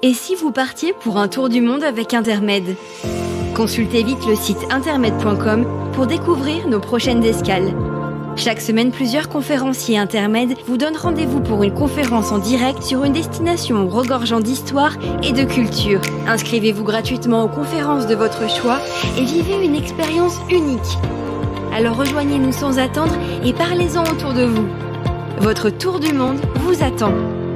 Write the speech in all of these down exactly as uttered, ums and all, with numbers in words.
Et si vous partiez pour un tour du monde avec Intermed? Consultez vite le site intermed point com pour découvrir nos prochaines escales. Chaque semaine, plusieurs conférenciers Intermed vous donnent rendez-vous pour une conférence en direct sur une destination regorgeant d'histoire et de culture. Inscrivez-vous gratuitement aux conférences de votre choix et vivez une expérience unique. Alors rejoignez-nous sans attendre et parlez-en autour de vous. Votre tour du monde vous attend.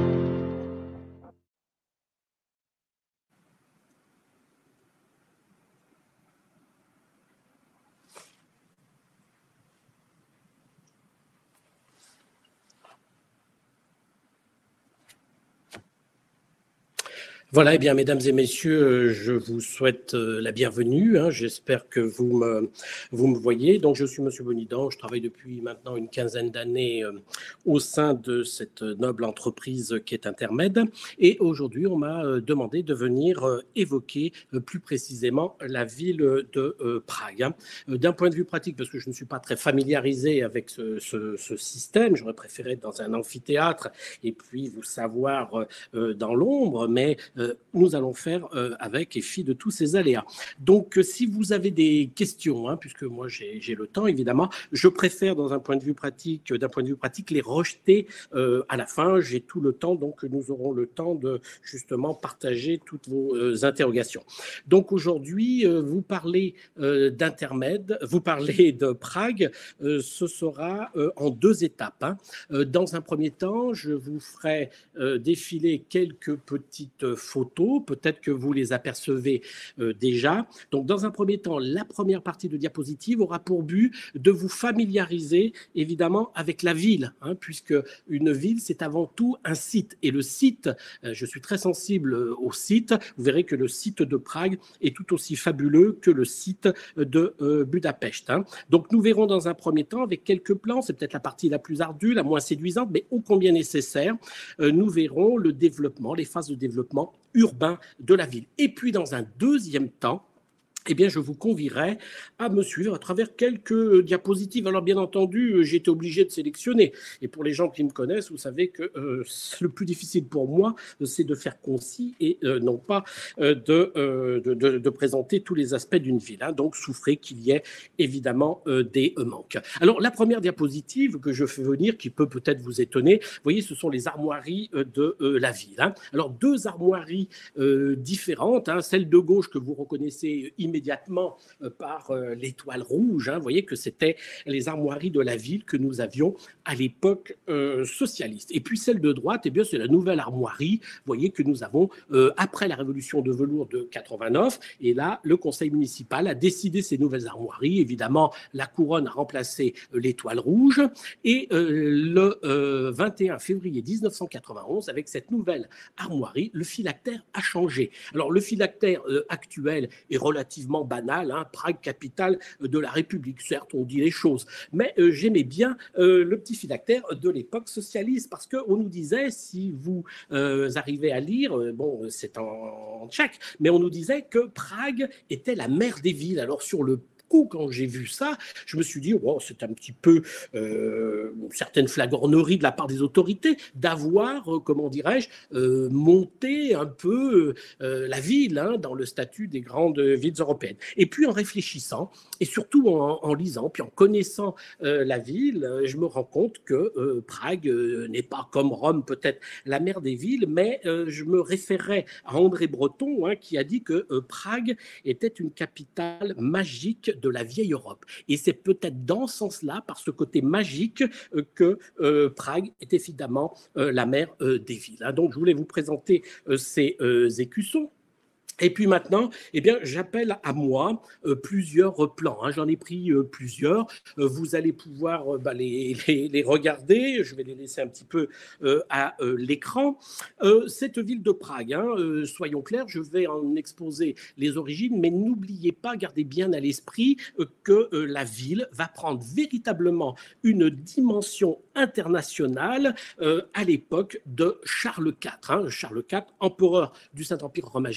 Voilà, eh bien, mesdames et messieurs, je vous souhaite la bienvenue. Hein. J'espère que vous me, vous me voyez. Donc, je suis Monsieur Bonidan. Je travaille depuis maintenant une quinzaine d'années au sein de cette noble entreprise qui est Intermed. Et aujourd'hui, on m'a demandé de venir évoquer plus précisément la ville de Prague. D'un point de vue pratique, parce que je ne suis pas très familiarisé avec ce, ce, ce système, j'aurais préféré être dans un amphithéâtre et puis vous savoir dans l'ombre, mais nous allons faire euh, avec et fi de tous ces aléas. Donc, euh, si vous avez des questions, hein, puisque moi j'ai le temps évidemment, je préfère dans un point de vue pratique, d'un point de vue pratique, les rejeter euh, à la fin. J'ai tout le temps, donc nous aurons le temps de justement partager toutes vos euh, interrogations. Donc aujourd'hui, euh, vous parlez euh, d'Intermed, vous parlez de Prague. Euh, ce sera euh, en deux étapes. Hein. Euh, dans un premier temps, je vous ferai euh, défiler quelques petites photos, peut-être que vous les apercevez euh, déjà. Donc, dans un premier temps, la première partie de diapositive aura pour but de vous familiariser, évidemment, avec la ville, hein, puisque une ville, c'est avant tout un site. Et le site, euh, je suis très sensible au site, vous verrez que le site de Prague est tout aussi fabuleux que le site de euh, Budapest. Hein. Donc, nous verrons dans un premier temps, avec quelques plans, c'est peut-être la partie la plus ardue, la moins séduisante, mais ô combien nécessaire, euh, nous verrons le développement, les phases de développement urbain de la ville. Et puis, dans un deuxième temps, eh bien, je vous convierai à me suivre à travers quelques diapositives. Alors, bien entendu, j'ai été obligé de sélectionner. Et pour les gens qui me connaissent, vous savez que euh, le plus difficile pour moi, c'est de faire concis et euh, non pas euh, de, euh, de, de, de présenter tous les aspects d'une ville. Hein. Donc, souffrez qu'il y ait évidemment euh, des euh, manques. Alors, la première diapositive que je fais venir, qui peut peut-être vous étonner, vous voyez, ce sont les armoiries euh, de euh, la ville. Hein. Alors, deux armoiries euh, différentes. Hein. Celle de gauche que vous reconnaissez immédiatement immédiatement euh, par euh, l'étoile rouge. Hein. Vous voyez que c'était les armoiries de la ville que nous avions à l'époque euh, socialiste. Et puis celle de droite, eh bien, c'est la nouvelle armoirie. Vous voyez que nous avons, euh, après la révolution de velours de quatre-vingt-neuf, et là, le conseil municipal a décidé ces nouvelles armoiries. Évidemment, la couronne a remplacé euh, l'étoile rouge. Et euh, le euh, vingt et un février mille neuf cent quatre-vingt-onze, avec cette nouvelle armoirie, le phylactère a changé. Alors, le phylactère euh, actuel est relativement banal, hein, Prague, capitale de la République. Certes, on dit les choses, mais euh, j'aimais bien euh, le petit phylactère de l'époque socialiste, parce qu'on nous disait, si vous euh, arrivez à lire, euh, bon, c'est en, en tchèque, mais on nous disait que Prague était la mère des villes. Alors, sur le quand j'ai vu ça, je me suis dit, oh, c'est un petit peu euh, une certaine flagornerie de la part des autorités d'avoir, euh, comment dirais-je, euh, monté un peu euh, la ville hein, dans le statut des grandes villes européennes. Et puis en réfléchissant, et surtout en, en lisant, puis en connaissant euh, la ville, je me rends compte que euh, Prague euh, n'est pas comme Rome peut-être la mère des villes, mais euh, je me référais à André Breton hein, qui a dit que euh, Prague était une capitale magique de la vieille Europe. Et c'est peut-être dans ce sens-là, par ce côté magique, euh, que euh, Prague est évidemment euh, la mère euh, des villes. Hein. Donc, je voulais vous présenter euh, ces euh, écussons. Et puis maintenant, eh bien, j'appelle à moi euh, plusieurs plans. Hein. J'en ai pris euh, plusieurs. Euh, vous allez pouvoir euh, bah, les, les, les regarder. Je vais les laisser un petit peu euh, à euh, l'écran. Euh, cette ville de Prague, hein, euh, soyons clairs, je vais en exposer les origines, mais n'oubliez pas, gardez bien à l'esprit euh, que euh, la ville va prendre véritablement une dimension internationale euh, à l'époque de Charles quatre. Hein. Charles quatre, empereur du Saint-Empire romain germanique,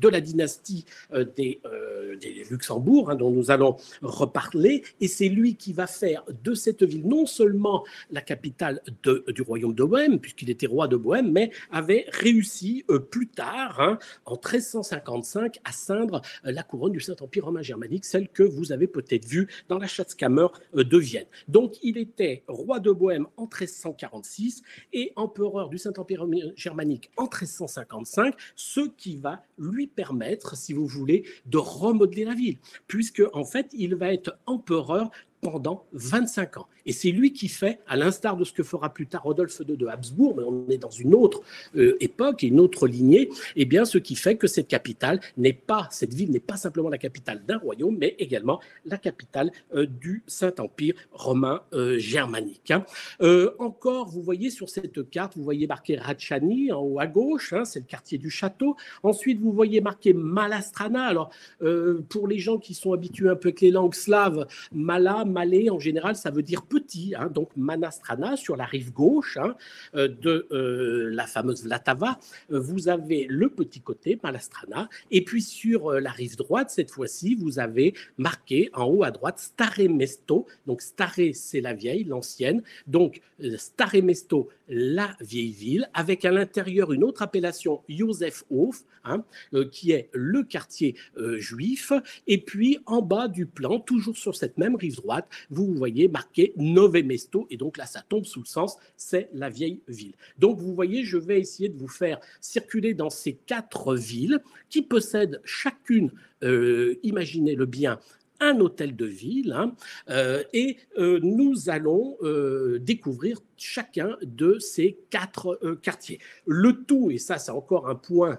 de la dynastie euh, des, euh, des Luxembourg, hein, dont nous allons reparler, et c'est lui qui va faire de cette ville non seulement la capitale de, du royaume de Bohême, puisqu'il était roi de Bohême, mais avait réussi euh, plus tard, hein, en treize cent cinquante-cinq, à ceindre euh, la couronne du Saint-Empire romain germanique, celle que vous avez peut-être vue dans la Schatzkammer euh, de Vienne. Donc il était roi de Bohême en treize cent quarante-six et empereur du Saint-Empire germanique en treize cent cinquante-cinq, ce qui va lui permettre, si vous voulez, de remodeler la ville, puisque en fait il va être empereur pendant vingt-cinq ans. Et c'est lui qui fait, à l'instar de ce que fera plus tard Rodolphe deux de Habsbourg, mais on est dans une autre euh, époque et une autre lignée, eh bien, ce qui fait que cette capitale n'est pas, cette ville n'est pas simplement la capitale d'un royaume, mais également la capitale euh, du Saint-Empire romain euh, germanique. Hein. Euh, encore, vous voyez sur cette carte, vous voyez marqué Ratchani en haut à gauche, hein, c'est le quartier du château. Ensuite, vous voyez marqué Malastrana. Alors, euh, pour les gens qui sont habitués un peu avec les langues slaves, Mala, Malais, en général, ça veut dire petit, hein, donc Manastrana, sur la rive gauche hein, de euh, la fameuse Vltava, vous avez le petit côté, Malastrana, et puis sur euh, la rive droite, cette fois-ci, vous avez marqué en haut à droite Staré Mesto, donc Staré, c'est la vieille, l'ancienne, donc euh, Staré Mesto, la vieille ville, avec à l'intérieur une autre appellation, Josefhof, hein, euh, qui est le quartier euh, juif, et puis en bas du plan, toujours sur cette même rive droite, vous voyez marqué Nove Mesto, et donc là ça tombe sous le sens, c'est la vieille ville. Donc vous voyez, je vais essayer de vous faire circuler dans ces quatre villes qui possèdent chacune, euh, imaginez-le bien, un hôtel de ville, hein, euh, et euh, nous allons euh, découvrir chacun de ces quatre euh, quartiers. Le tout, et ça c'est encore un point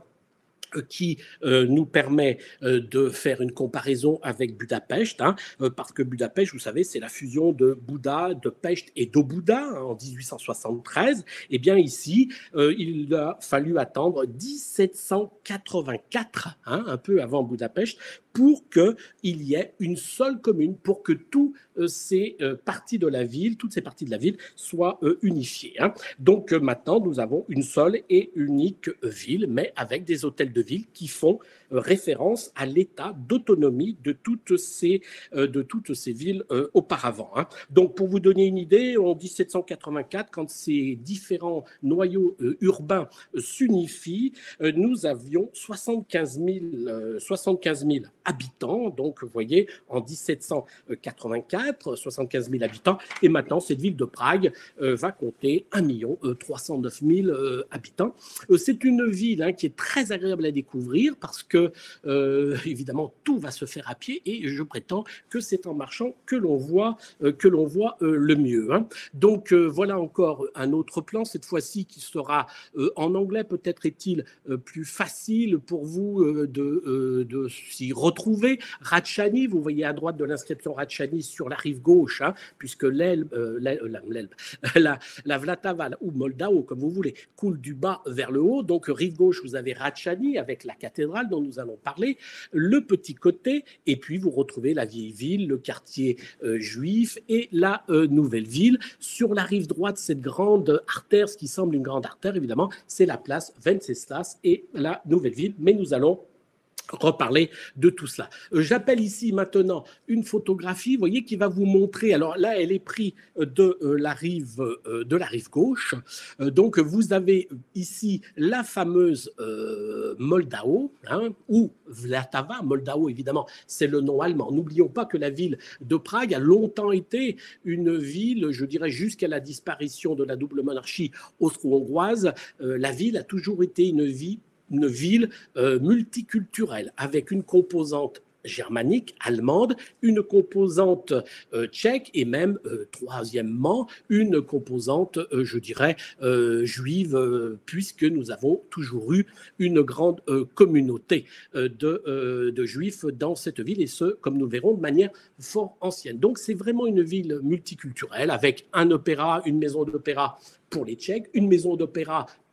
qui euh, nous permet euh, de faire une comparaison avec Budapest, hein, euh, parce que Budapest, vous savez, c'est la fusion de Bouddha, de Pest et d'Obouda hein, en dix-huit cent soixante-treize. Et bien ici, euh, il a fallu attendre dix-sept cent quatre-vingt-quatre, hein, un peu avant Budapest, pour qu'il y ait une seule commune, pour que toutes euh, ces euh, parties de la ville, toutes ces parties de la ville soient euh, unifiées. Hein. Donc euh, maintenant, nous avons une seule et unique ville, mais avec des hôtels de ville qui font euh, référence à l'état d'autonomie de toutes ces, euh, de toutes ces villes euh, auparavant. Hein. Donc pour vous donner une idée, en dix-sept cent quatre-vingt-quatre, quand ces différents noyaux euh, urbains euh, s'unifient, euh, nous avions soixante-quinze mille, euh, soixante-quinze mille habitants, donc vous voyez, en dix-sept cent quatre-vingt-quatre, soixante-quinze mille habitants, et maintenant cette ville de Prague euh, va compter un million trois cent neuf mille euh, habitants. Euh, c'est une ville hein, qui est très agréable à découvrir parce que, euh, évidemment, tout va se faire à pied et je prétends que c'est en marchant que l'on voit, euh, que l'on voit euh, le mieux. Hein. Donc euh, voilà encore un autre plan, cette fois-ci qui sera euh, en anglais, peut-être est-il euh, plus facile pour vous euh, de, euh, de s'y retrouver. Retrouver Ratchani, vous voyez à droite de l'inscription Ratchani sur la rive gauche, hein, puisque l'Elbe, euh, l'Elbe, la, la Vltava ou Moldau, comme vous voulez, coule du bas vers le haut. Donc rive gauche, vous avez Ratchani avec la cathédrale dont nous allons parler, le petit côté, et puis vous retrouvez la vieille ville, le quartier euh, juif et la euh, nouvelle ville. Sur la rive droite, cette grande artère, ce qui semble une grande artère, évidemment, c'est la place Venceslas et la nouvelle ville, mais nous allons reparler de tout cela. Euh, j'appelle ici maintenant une photographie, vous voyez, qui va vous montrer, alors là, elle est prise de, euh, la, rive, euh, de la rive gauche, euh, donc vous avez ici la fameuse euh, Moldau, hein, ou Vltava, Moldau évidemment, c'est le nom allemand. N'oublions pas que la ville de Prague a longtemps été une ville, je dirais jusqu'à la disparition de la double monarchie austro-hongroise, euh, la ville a toujours été une ville une ville euh, multiculturelle avec une composante germanique, allemande, une composante euh, tchèque et même, euh, troisièmement, une composante, euh, je dirais, euh, juive, euh, puisque nous avons toujours eu une grande euh, communauté euh, de, euh, de juifs dans cette ville, et ce, comme nous le verrons, de manière fort ancienne. Donc c'est vraiment une ville multiculturelle avec un opéra, une maison d'opéra pour les Tchèques, une maison d'opéra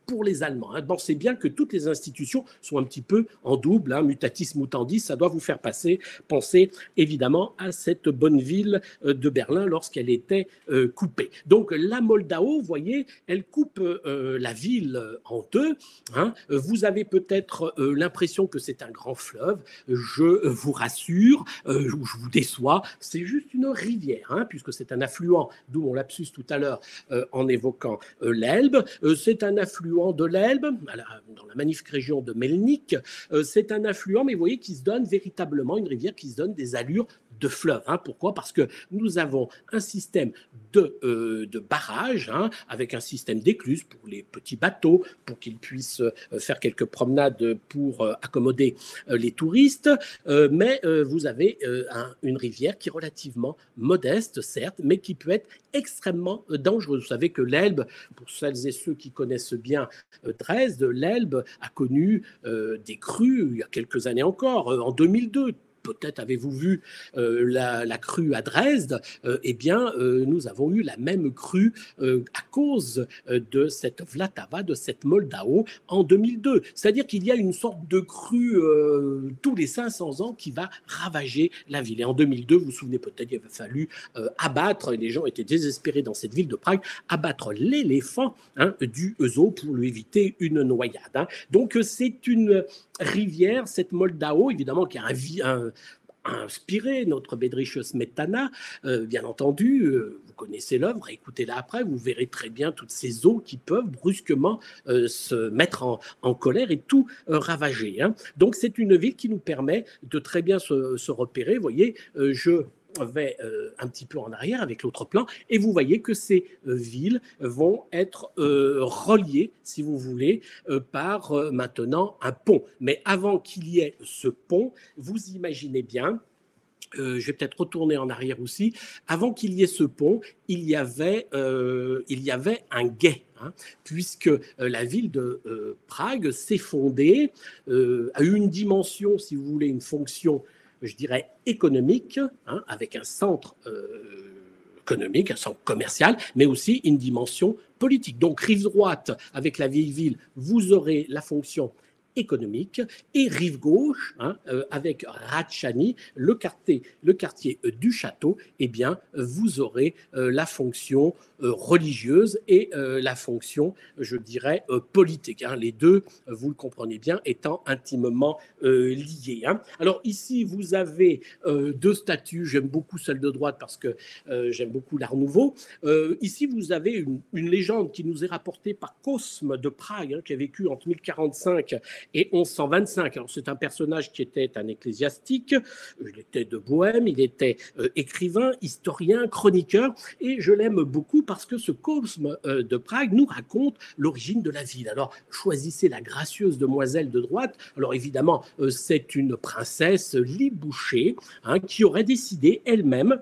pour les Allemands. Hein. Pensez bien que toutes les institutions sont un petit peu en double, hein, mutatis mutandis, ça doit vous faire passer, penser évidemment à cette bonne ville de Berlin lorsqu'elle était euh, coupée. Donc la Moldau, vous voyez, elle coupe euh, la ville en deux. Hein. Vous avez peut-être euh, l'impression que c'est un grand fleuve, je vous rassure, euh, je vous déçois, c'est juste une rivière, hein, puisque c'est un affluent, d'où mon lapsus tout à l'heure euh, en évoquant euh, l'Elbe, euh, c'est un affluent de l'Elbe, dans la magnifique région de Melnik. Euh, c'est un affluent, mais vous voyez, qui se donne véritablement, une rivière qui se donne des allures de fleuve. Hein. Pourquoi ? Parce que nous avons un système de, euh, de barrage, hein, avec un système d'écluses pour les petits bateaux, pour qu'ils puissent euh, faire quelques promenades pour euh, accommoder euh, les touristes. Euh, mais euh, vous avez euh, un, une rivière qui est relativement modeste, certes, mais qui peut être extrêmement euh, dangereuse. Vous savez que l'Elbe, pour celles et ceux qui connaissent bien euh, Dresde, l'Elbe a connu euh, des crues il y a quelques années encore, euh, en deux mille deux. Peut-être avez-vous vu euh, la, la crue à Dresde, euh, eh bien, euh, nous avons eu la même crue euh, à cause euh, de cette Vltava, de cette Moldau, en deux mille deux. C'est-à-dire qu'il y a une sorte de crue euh, tous les cinq cents ans qui va ravager la ville. Et en deux mille deux, vous vous souvenez peut-être, il avait fallu euh, abattre, et les gens étaient désespérés dans cette ville de Prague, abattre l'éléphant hein, du Ezo pour lui éviter une noyade. Hein. Donc, c'est une rivière, cette Moldau, évidemment, qui a un, un inspiré notre Bedřich Smetana, euh, bien entendu, euh, vous connaissez l'œuvre, écoutez-la après, vous verrez très bien toutes ces eaux qui peuvent brusquement euh, se mettre en, en colère et tout euh, ravager. Hein. Donc c'est une ville qui nous permet de très bien se, se repérer. Vous voyez, euh, je vais euh, un petit peu en arrière avec l'autre plan et vous voyez que ces euh, villes vont être euh, reliées, si vous voulez, euh, par euh, maintenant un pont. Mais avant qu'il y ait ce pont, vous imaginez bien, Euh, je vais peut-être retourner en arrière aussi. Avant qu'il y ait ce pont, il y avait, euh, il y avait un gué, hein, puisque euh, la ville de euh, Prague s'est fondée, euh, a eu une dimension, si vous voulez, une fonction, je dirais, économique, hein, avec un centre euh, économique, un centre commercial, mais aussi une dimension politique. Donc, rive droite, avec la vieille ville, vous aurez la fonction économique, et rive gauche, hein, euh, avec Ratchani, le quartier, le quartier euh, du château, eh bien, vous aurez euh, la fonction euh, religieuse et euh, la fonction, je dirais, euh, politique. Hein, les deux, vous le comprenez bien, étant intimement euh, liés. Hein. Alors ici, vous avez euh, deux statues. J'aime beaucoup celle de droite parce que euh, j'aime beaucoup l'Art Nouveau. Euh, ici, vous avez une, une légende qui nous est rapportée par Cosme de Prague, hein, qui a vécu entre mille quarante-cinq et onze cent vingt-cinq. Alors, c'est un personnage qui était un ecclésiastique, il était de Bohême, il était euh, écrivain, historien, chroniqueur, et je l'aime beaucoup parce que ce Cosme euh, de Prague nous raconte l'origine de la ville. Alors, choisissez la gracieuse demoiselle de droite. Alors, évidemment, euh, c'est une princesse Libouché, hein, qui aurait décidé elle-même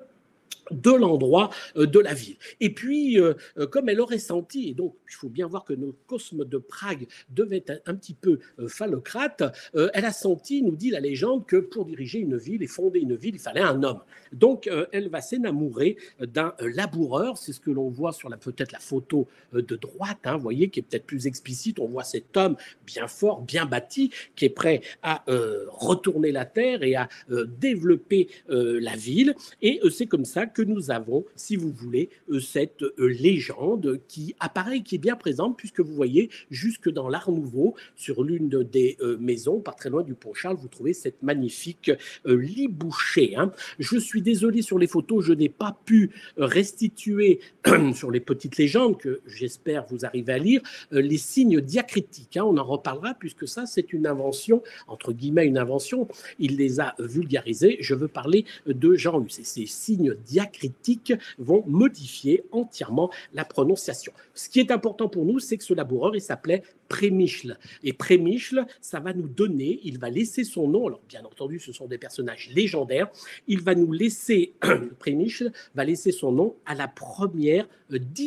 de l'endroit euh, de la ville. Et puis, euh, comme elle aurait senti, et donc il faut bien voir que notre Cosme de Prague devait être un, un petit peu euh, phallocrate, euh, elle a senti, nous dit la légende, que pour diriger une ville et fonder une ville, il fallait un homme. Donc, euh, elle va s'énamourer d'un euh, laboureur, c'est ce que l'on voit sur la, peut-être la photo euh, de droite, hein, vous voyez, qui est peut-être plus explicite, on voit cet homme bien fort, bien bâti, qui est prêt à euh, retourner la terre et à euh, développer euh, la ville, et euh, c'est comme ça que que nous avons, si vous voulez, cette légende qui apparaît, qui est bien présente, puisque vous voyez, jusque dans l'Art Nouveau, sur l'une des maisons, pas très loin du Pont Charles, vous trouvez cette magnifique Libouché. Hein. Je suis désolé sur les photos, je n'ai pas pu restituer sur les petites légendes, que j'espère vous arriver à lire, les signes diacritiques. Hein. On en reparlera, puisque ça, c'est une invention, entre guillemets, une invention. Il les a vulgarisés. Je veux parler de Jean Hus. Et ces signes diacritiques critiques vont modifier entièrement la prononciation. Ce qui est important pour nous, c'est que ce laboureur, il s'appelait Prémichle. Et Prémichle, ça va nous donner, il va laisser son nom, alors bien entendu, ce sont des personnages légendaires, il va nous laisser, Prémichle va laisser son nom à la première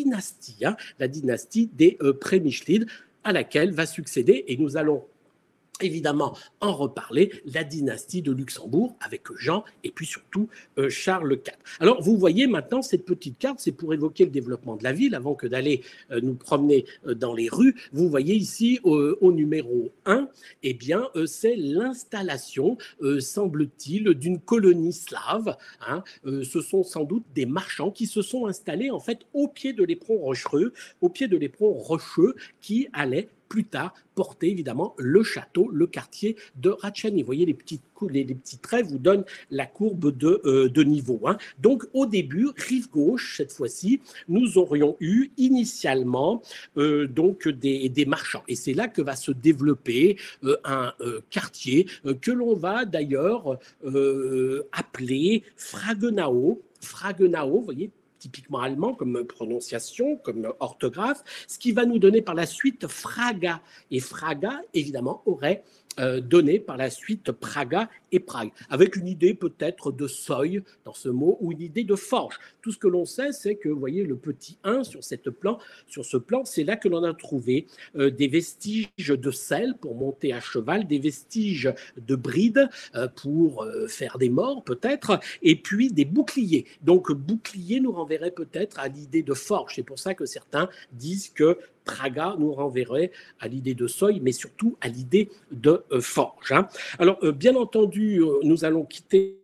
dynastie, hein, la dynastie des euh, Prémichlides, à laquelle va succéder, et nous allons évidemment en reparler, la dynastie de Luxembourg avec Jean et puis surtout euh, Charles quatre. Alors vous voyez maintenant cette petite carte, c'est pour évoquer le développement de la ville avant que d'aller euh, nous promener euh, dans les rues. Vous voyez ici euh, au numéro un, eh bien euh, c'est l'installation, euh, semble-t-il, d'une colonie slave. Hein. Euh, ce sont sans doute des marchands qui se sont installés en fait au pied de l'éperon rocheux, au pied de l'éperon rocheux qui allait plus tard porter évidemment le château, le quartier de Ratchani. Vous voyez, les, petites, les, les petits traits vous donnent la courbe de, euh, de niveau. Hein. Donc au début, rive gauche, cette fois-ci, nous aurions eu initialement euh, donc des, des marchands. Et c'est là que va se développer euh, un euh, quartier euh, que l'on va d'ailleurs euh, appeler Fragenau. Fragenau, vous voyez, typiquement allemand comme prononciation, comme orthographe, ce qui va nous donner par la suite Fraga. Et Fraga, évidemment, aurait euh, donné par la suite Praga et Prague, avec une idée peut-être de seuil dans ce mot ou une idée de forge. Tout ce que l'on sait, c'est que, vous voyez, le petit un sur, cette plan, sur ce plan, c'est là que l'on a trouvé euh, des vestiges de selle pour monter à cheval, des vestiges de bride euh, pour euh, faire des morts peut-être, et puis des boucliers. Donc, bouclier nous renverrait peut-être à l'idée de forge. C'est pour ça que certains disent que Praga nous renverrait à l'idée de seuil, mais surtout à l'idée de euh, forge. Hein. Alors, euh, bien entendu, euh, nous allons quitter.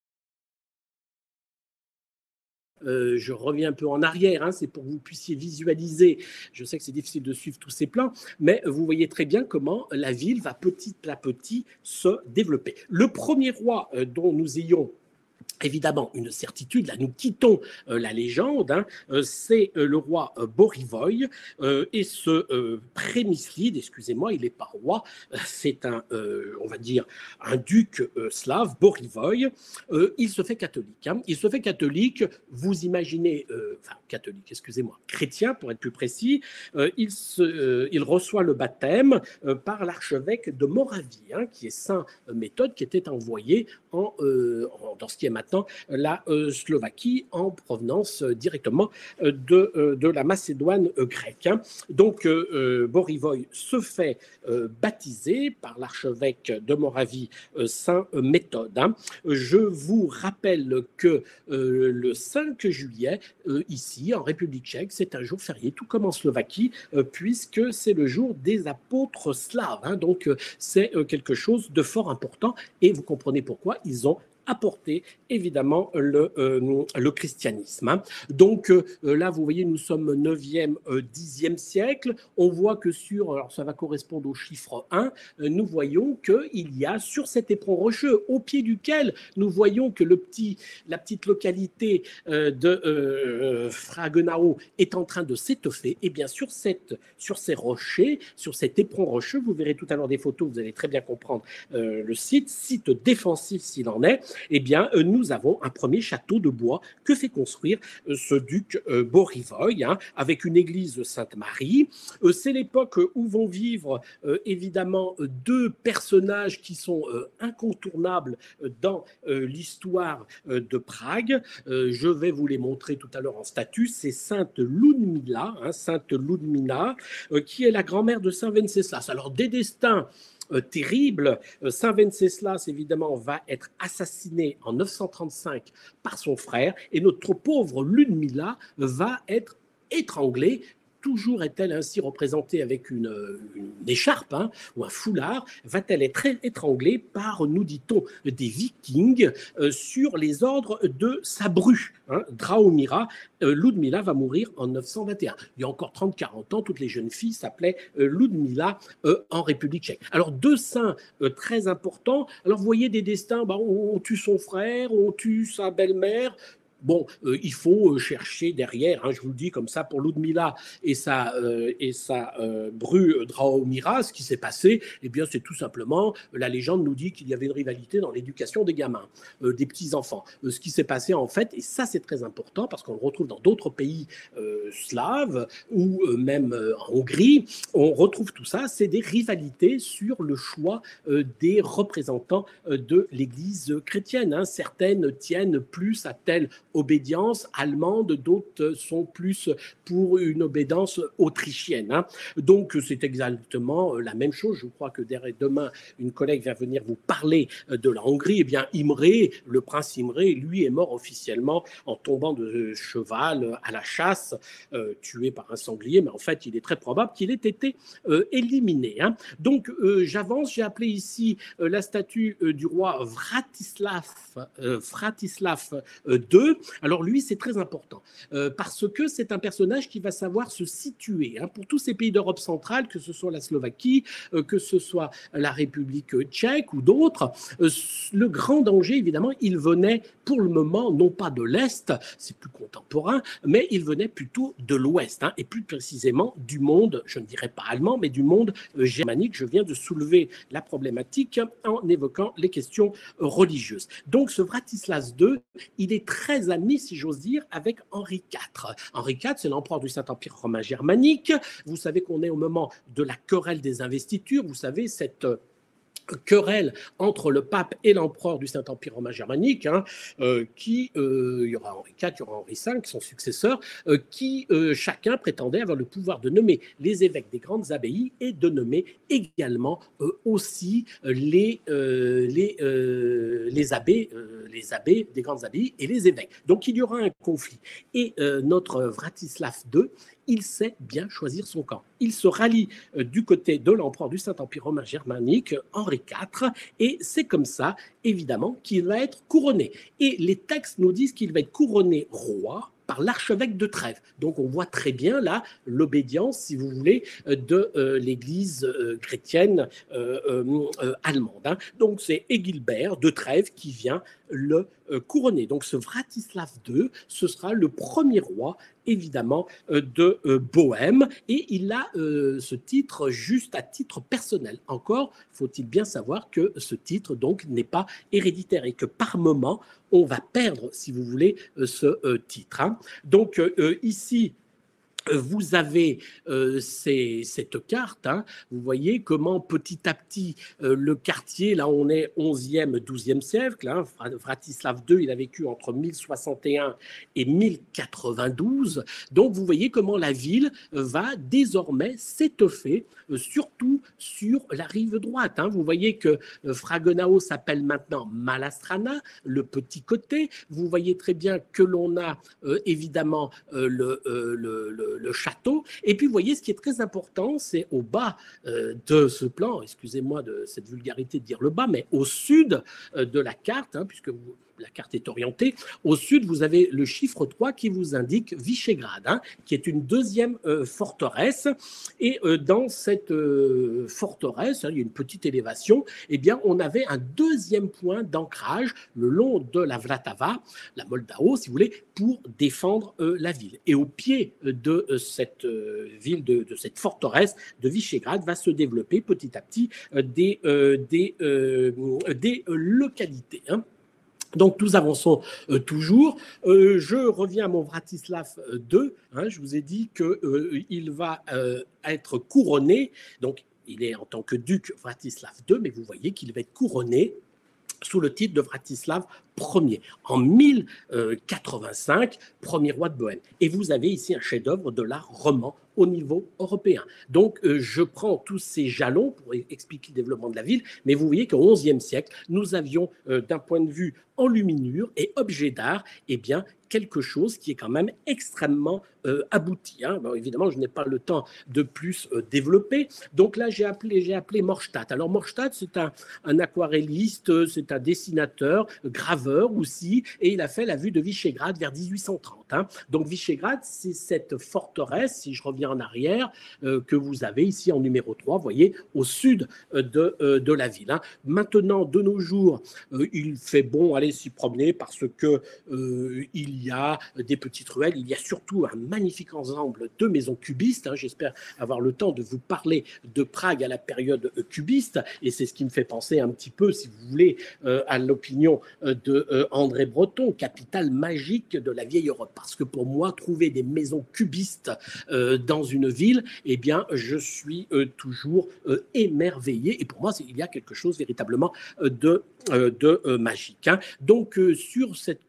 Euh, je reviens un peu en arrière, hein, c'est pour que vous puissiez visualiser. Je sais que c'est difficile de suivre tous ces plans, mais vous voyez très bien comment la ville va petit à petit se développer. Le premier roi euh, dont nous ayons évidemment une certitude, là nous quittons euh, la légende, hein, euh, c'est euh, le roi euh, Borivoy euh, et ce euh, Prémislide, excusez-moi, il n'est pas roi, euh, c'est un, euh, on va dire, un duc euh, slave, Borivoy, euh, il se fait catholique. Hein, il se fait catholique, vous imaginez, euh, enfin catholique, excusez-moi, chrétien pour être plus précis, euh, il, se, euh, il reçoit le baptême euh, par l'archevêque de Moravie, hein, qui est Saint Méthode, qui était envoyé en, euh, en, dans ce qui est maintenant la euh, Slovaquie en provenance euh, directement euh, de, euh, de la Macédoine euh, grecque. Hein. Donc euh, euh, Borivoy se fait euh, baptiser par l'archevêque de Moravie, euh, Saint Méthode. Hein. Je vous rappelle que euh, le cinq juillet, euh, ici en République tchèque, c'est un jour férié, tout comme en Slovaquie, euh, puisque c'est le jour des apôtres slaves. Hein. Donc euh, c'est euh, quelque chose de fort important et vous comprenez pourquoi ils ont apporter évidemment le, euh, le christianisme. Hein. Donc euh, là, vous voyez, nous sommes neuvième, euh, dixième siècle. On voit que sur, alors ça va correspondre au chiffre un, euh, nous voyons qu'il y a sur cet éperon rocheux, au pied duquel nous voyons que le petit, la petite localité euh, de euh, Fragenau est en train de s'étoffer. Et bien sûr, cette, sur ces rochers, sur cet éperon rocheux, vous verrez tout à l'heure des photos, vous allez très bien comprendre euh, le site, site défensif s'il en est. Eh bien, euh, nous avons un premier château de bois que fait construire euh, ce duc euh, Borivoy, hein, avec une église Sainte-Marie. Euh, c'est l'époque où vont vivre euh, évidemment deux personnages qui sont euh, incontournables dans euh, l'histoire euh, de Prague. Euh, je vais vous les montrer tout à l'heure en statue. C'est Sainte Ludmila, hein, Sainte Ludmila, euh, qui est la grand-mère de Saint Venceslas. Alors, des destins Euh, terrible. Euh, Saint Venceslas, évidemment, va être assassiné en neuf cent trente-cinq par son frère et notre pauvre Ludmila va être étranglée. Toujours est-elle ainsi représentée avec une, une écharpe hein, ou un foulard, va-t-elle être étranglée par, nous dit-on, des Vikings euh, sur les ordres de sa bru, hein, Draumira. Euh, Ludmila va mourir en neuf cent vingt et un. Il y a encore trente à quarante ans, toutes les jeunes filles s'appelaient euh, Ludmila euh, en République tchèque. Alors, deux saints euh, très importants. Alors, vous voyez des destins, bah, on, on tue son frère, on tue sa belle-mère. Bon, euh, il faut chercher derrière, hein, je vous le dis comme ça, pour Ludmila et sa, euh, et sa euh, bru Draumira, ce qui s'est passé, eh bien, c'est tout simplement, la légende nous dit qu'il y avait une rivalité dans l'éducation des gamins, euh, des petits-enfants. Euh, ce qui s'est passé, en fait, et ça, c'est très important, parce qu'on le retrouve dans d'autres pays euh, slaves, ou euh, même euh, en Hongrie, on retrouve tout ça, c'est des rivalités sur le choix euh, des représentants euh, de l'Église chrétienne. Hein. Certaines tiennent plus à tel obédience allemande, d'autres sont plus pour une obédience autrichienne. Hein. Donc c'est exactement la même chose. Je crois que demain, une collègue va venir vous parler de la Hongrie. Eh bien, Imré, le prince Imré, lui est mort officiellement en tombant de cheval à la chasse, euh, tué par un sanglier, mais en fait, il est très probable qu'il ait été euh, éliminé. Hein. Donc, euh, j'avance, j'ai appelé ici euh, la statue euh, du roi Vratislav, euh, Vratislav euh, deux. Alors, lui, c'est très important, euh, parce que c'est un personnage qui va savoir se situer. Hein, pour tous ces pays d'Europe centrale, que ce soit la Slovaquie, euh, que ce soit la République tchèque ou d'autres, euh, le grand danger, évidemment, il venait pour le moment, non pas de l'Est, c'est plus contemporain, mais il venait plutôt de l'Ouest, hein, et plus précisément du monde, je ne dirais pas allemand, mais du monde euh, germanique. Je viens de soulever la problématique en évoquant les questions religieuses. Donc ce Vratislas deux, il est très ami, si j'ose dire, avec Henri quatre. Henri quatre, c'est l'empereur du Saint-Empire romain germanique. Vous savez qu'on est au moment de la querelle des investitures. Vous savez, cette querelle entre le pape et l'empereur du Saint-Empire romain germanique, hein, euh, qui, euh, il y aura Henri quatre, il y aura Henri cinq, son successeur, euh, qui euh, chacun prétendait avoir le pouvoir de nommer les évêques des grandes abbayes et de nommer également euh, aussi les, euh, les, euh, les, abbés, euh, les abbés des grandes abbayes et les évêques. Donc il y aura un conflit. Et euh, notre Vratislav deux, il sait bien choisir son camp. Il se rallie euh, du côté de l'empereur du Saint-Empire romain germanique, Henri quatre, et c'est comme ça, évidemment, qu'il va être couronné. Et les textes nous disent qu'il va être couronné roi par l'archevêque de Trèves. Donc on voit très bien là l'obédience, si vous voulez, de euh, l'église euh, chrétienne euh, euh, allemande. Hein. Donc c'est Aegilbert de Trèves qui vient le euh, couronner. Donc ce Vratislav deux, ce sera le premier roi évidemment euh, de euh, Bohême, et il a euh, ce titre juste à titre personnel. Encore faut-il bien savoir que ce titre donc n'est pas héréditaire et que par moment on va perdre, si vous voulez, euh, ce euh, titre. Hein. Donc euh, ici, vous avez euh, ces, cette carte, hein. Vous voyez comment petit à petit euh, le quartier, là on est onzième, douzième siècle, hein. Vratislav deux, il a vécu entre mille soixante et un et mille quatre-vingt-douze, donc vous voyez comment la ville va désormais s'étoffer, euh, surtout sur la rive droite. Hein. Vous voyez que euh, Fragonao s'appelle maintenant Malastrana, le petit côté, vous voyez très bien que l'on a euh, évidemment euh, le, euh, le, le le château. Et puis, vous voyez, ce qui est très important, c'est au bas euh, de ce plan, excusez-moi de cette vulgarité de dire le bas, mais au sud euh, de la carte, hein, puisque vous, la carte est orientée, au sud, vous avez le chiffre trois qui vous indique Vyšehrad, hein, qui est une deuxième euh, forteresse. Et euh, dans cette euh, forteresse, hein, il y a une petite élévation, eh bien, on avait un deuxième point d'ancrage le long de la Vltava, la Moldao, si vous voulez, pour défendre euh, la ville. Et au pied de euh, cette euh, ville, de, de cette forteresse de Vyšehrad, va se développer petit à petit euh, des, euh, des, euh, des euh, localités. Hein. Donc, nous avançons euh, toujours. Euh, je reviens à mon Vratislav deux. Hein, je vous ai dit qu'il euh, va euh, être couronné. Donc, il est en tant que duc Vratislav deux, mais vous voyez qu'il va être couronné sous le titre de Vratislav Ier, en mille quatre-vingt-cinq, premier roi de Bohême. Et vous avez ici un chef-d'œuvre de l'art roman au niveau européen. Donc, euh, je prends tous ces jalons pour expliquer le développement de la ville, mais vous voyez qu'au onzième siècle, nous avions, euh, d'un point de vue enluminure et objet d'art, eh bien, quelque chose qui est quand même extrêmement euh, abouti. Hein. Bon, évidemment, je n'ai pas le temps de plus euh, développer. Donc là, j'ai appelé, j'ai appelé Morstadt. Alors, Morstadt, c'est un, un aquarelliste, c'est un dessinateur, graveur aussi, et il a fait la vue de Vyšehrad vers dix-huit cent trente. Hein. Donc, Vyšehrad, c'est cette forteresse, si je reviens en arrière, euh, que vous avez ici en numéro trois, vous voyez, au sud euh, de, euh, de la ville. Hein. Maintenant, de nos jours, euh, il fait bon aller s'y promener parce que euh, il y a des petites ruelles, il y a surtout un magnifique ensemble de maisons cubistes. Hein. J'espère avoir le temps de vous parler de Prague à la période cubiste, et c'est ce qui me fait penser un petit peu, si vous voulez, euh, à l'opinion de euh, André Breton, capitale magique de la vieille Europe. Parce que pour moi, trouver des maisons cubistes euh, dans une ville, eh bien, je suis euh, toujours euh, émerveillé. Et pour moi, il y a quelque chose véritablement euh, de, euh, de euh, magique. Hein. Donc, euh, sur cette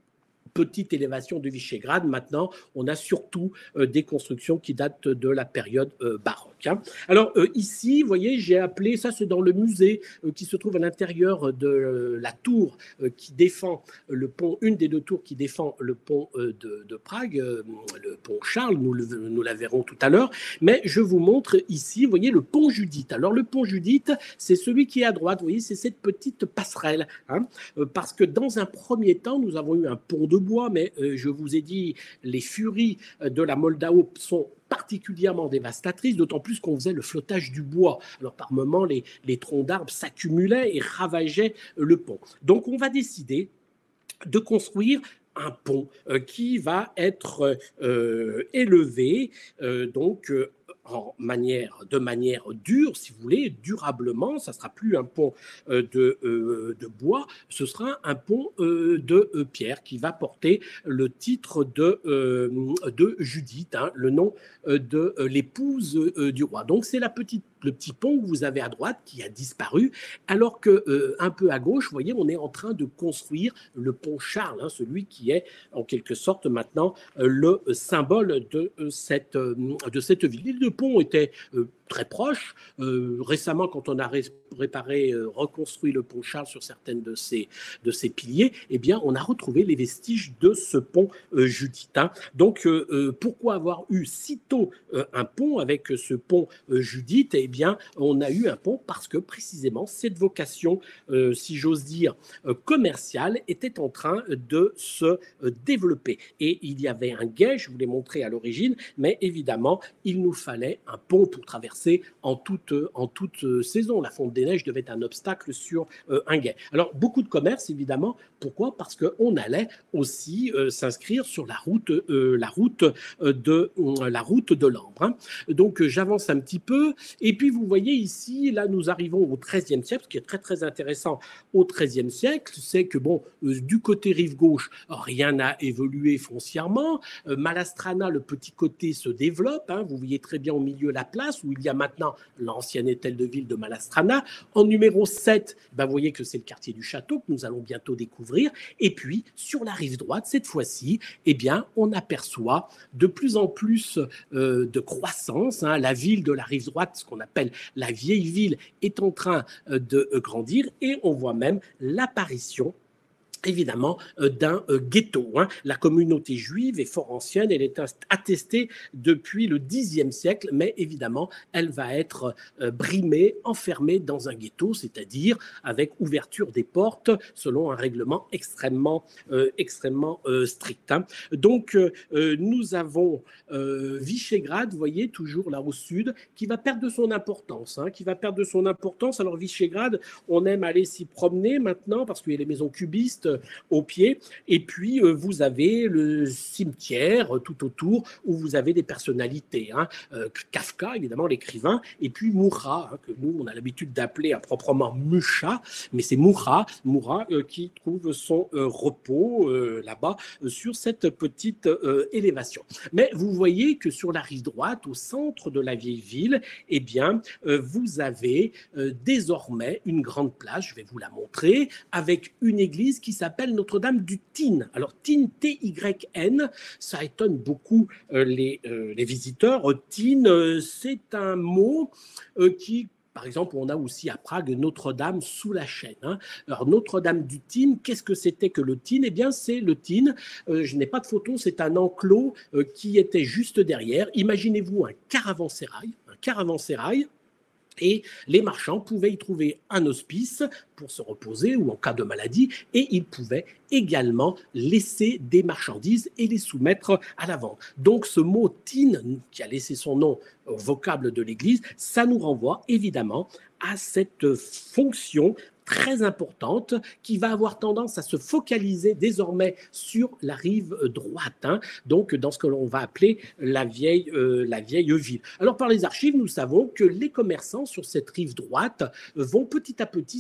petite élévation de Vyšehrad. Maintenant, on a surtout euh, des constructions qui datent de la période euh, baroque. Hein. Alors euh, ici, vous voyez, j'ai appelé, ça c'est dans le musée euh, qui se trouve à l'intérieur de euh, la tour euh, qui défend le pont, une des deux tours qui défend le pont euh, de, de Prague, euh, le pont Charles, nous, le, nous la verrons tout à l'heure, mais je vous montre ici, vous voyez, le pont Judith. Alors le pont Judith, c'est celui qui est à droite, vous voyez, c'est cette petite passerelle, hein, euh, parce que dans un premier temps, nous avons eu un pont de bois, mais euh, je vous ai dit, les furies de la Moldau sont particulièrement dévastatrices, d'autant plus qu'on faisait le flottage du bois. Alors par moments, les, les troncs d'arbres s'accumulaient et ravageaient le pont. Donc on va décider de construire un pont euh, qui va être euh, élevé, euh, donc euh, en manière, de manière dure, si vous voulez, durablement. Ça ne sera plus un pont euh, de, euh, de bois, ce sera un pont euh, de euh, pierre qui va porter le titre de, euh, de Judith, hein, le nom euh, de euh, l'épouse euh, du roi. Donc c'est la petite, le petit pont que vous avez à droite qui a disparu, alors que euh, un peu à gauche, vous voyez, on est en train de construire le pont Charles, hein, celui qui est en quelque sorte maintenant euh, le symbole de, euh, cette, euh, de cette ville. Les deux ponts étaient euh, très proches. Euh, récemment, quand on a ré réparé, euh, reconstruit le pont Charles sur certaines de ses, de ses piliers, eh bien, on a retrouvé les vestiges de ce pont euh, Judith. Hein. Donc, euh, euh, pourquoi avoir eu si tôt euh, un pont avec ce pont euh, Judith? Eh bien, on a eu un pont parce que précisément cette vocation, euh, si j'ose dire, euh, commerciale, était en train de se euh, développer. Et il y avait un guet, je vous l'ai montré à l'origine, mais évidemment, il nous fallait un pont pour traverser en toute, en toute saison. La fonte des neiges devait être un obstacle sur euh, un guet. Alors, beaucoup de commerce, évidemment. Pourquoi? Parce qu'on allait aussi euh, s'inscrire sur la route, euh, la route de, euh, la route de l'Ambre. Hein. Donc, euh, j'avance un petit peu. Et puis, vous voyez ici, là, nous arrivons au treizième siècle. Ce qui est très, très intéressant au treizième siècle, c'est que, bon, euh, du côté rive gauche, rien n'a évolué foncièrement. Euh, Malastrana, le petit côté, se développe. Hein. Vous voyez très bien au milieu la place où il y a maintenant l'ancienne hôtel de ville de Malastrana. En numéro sept, ben, vous voyez que c'est le quartier du château que nous allons bientôt découvrir. Et puis, sur la rive droite, cette fois-ci, eh bien, on aperçoit de plus en plus euh, de croissance. Hein. La ville de la rive droite, ce qu'on appelle la vieille ville, est en train euh, de euh, grandir et on voit même l'apparition évidemment euh, d'un euh, ghetto. Hein. La communauté juive est fort ancienne, elle est attestée depuis le dixième siècle, mais évidemment, elle va être euh, brimée, enfermée dans un ghetto, c'est-à-dire avec ouverture des portes selon un règlement extrêmement, euh, extrêmement euh, strict. Hein. Donc, euh, euh, nous avons euh, Vyšehrad, vous voyez, toujours là au sud, qui va perdre de son importance, hein, qui va perdre de son importance. Alors, Vyšehrad, on aime aller s'y promener maintenant parce qu'il y a les maisons cubistes au pied, et puis euh, vous avez le cimetière euh, tout autour où vous avez des personnalités, hein, euh, Kafka évidemment l'écrivain, et puis Mucha, hein, que nous on a l'habitude d'appeler improprement Mucha, mais c'est Mucha, Mucha euh, qui trouve son euh, repos euh, là-bas euh, sur cette petite euh, élévation. Mais vous voyez que sur la rive droite, au centre de la vieille ville, eh bien euh, vous avez euh, désormais une grande place, je vais vous la montrer, avec une église qui s'appelle Notre-Dame du Tin. Alors, Tin, T Y N, ça étonne beaucoup euh, les, euh, les visiteurs. Tin, euh, c'est un mot euh, qui, par exemple, on a aussi à Prague Notre-Dame sous la chaîne. Hein. Alors, Notre-Dame du Tin, qu'est-ce que c'était que le Tin? Eh bien, c'est le Tin. Euh, je n'ai pas de photo, c'est un enclos euh, qui était juste derrière. Imaginez-vous un caravansérail, un caravansérail. Et les marchands pouvaient y trouver un hospice pour se reposer ou en cas de maladie, et ils pouvaient également laisser des marchandises et les soumettre à la vente. Donc ce mot « tin » qui a laissé son nom au vocable de l'Église, ça nous renvoie évidemment à cette fonction très importante qui va avoir tendance à se focaliser désormais sur la rive droite, hein, donc dans ce que l'on va appeler la vieille, euh, la vieille ville. Alors par les archives, nous savons que les commerçants sur cette rive droite vont petit à petit se concentrer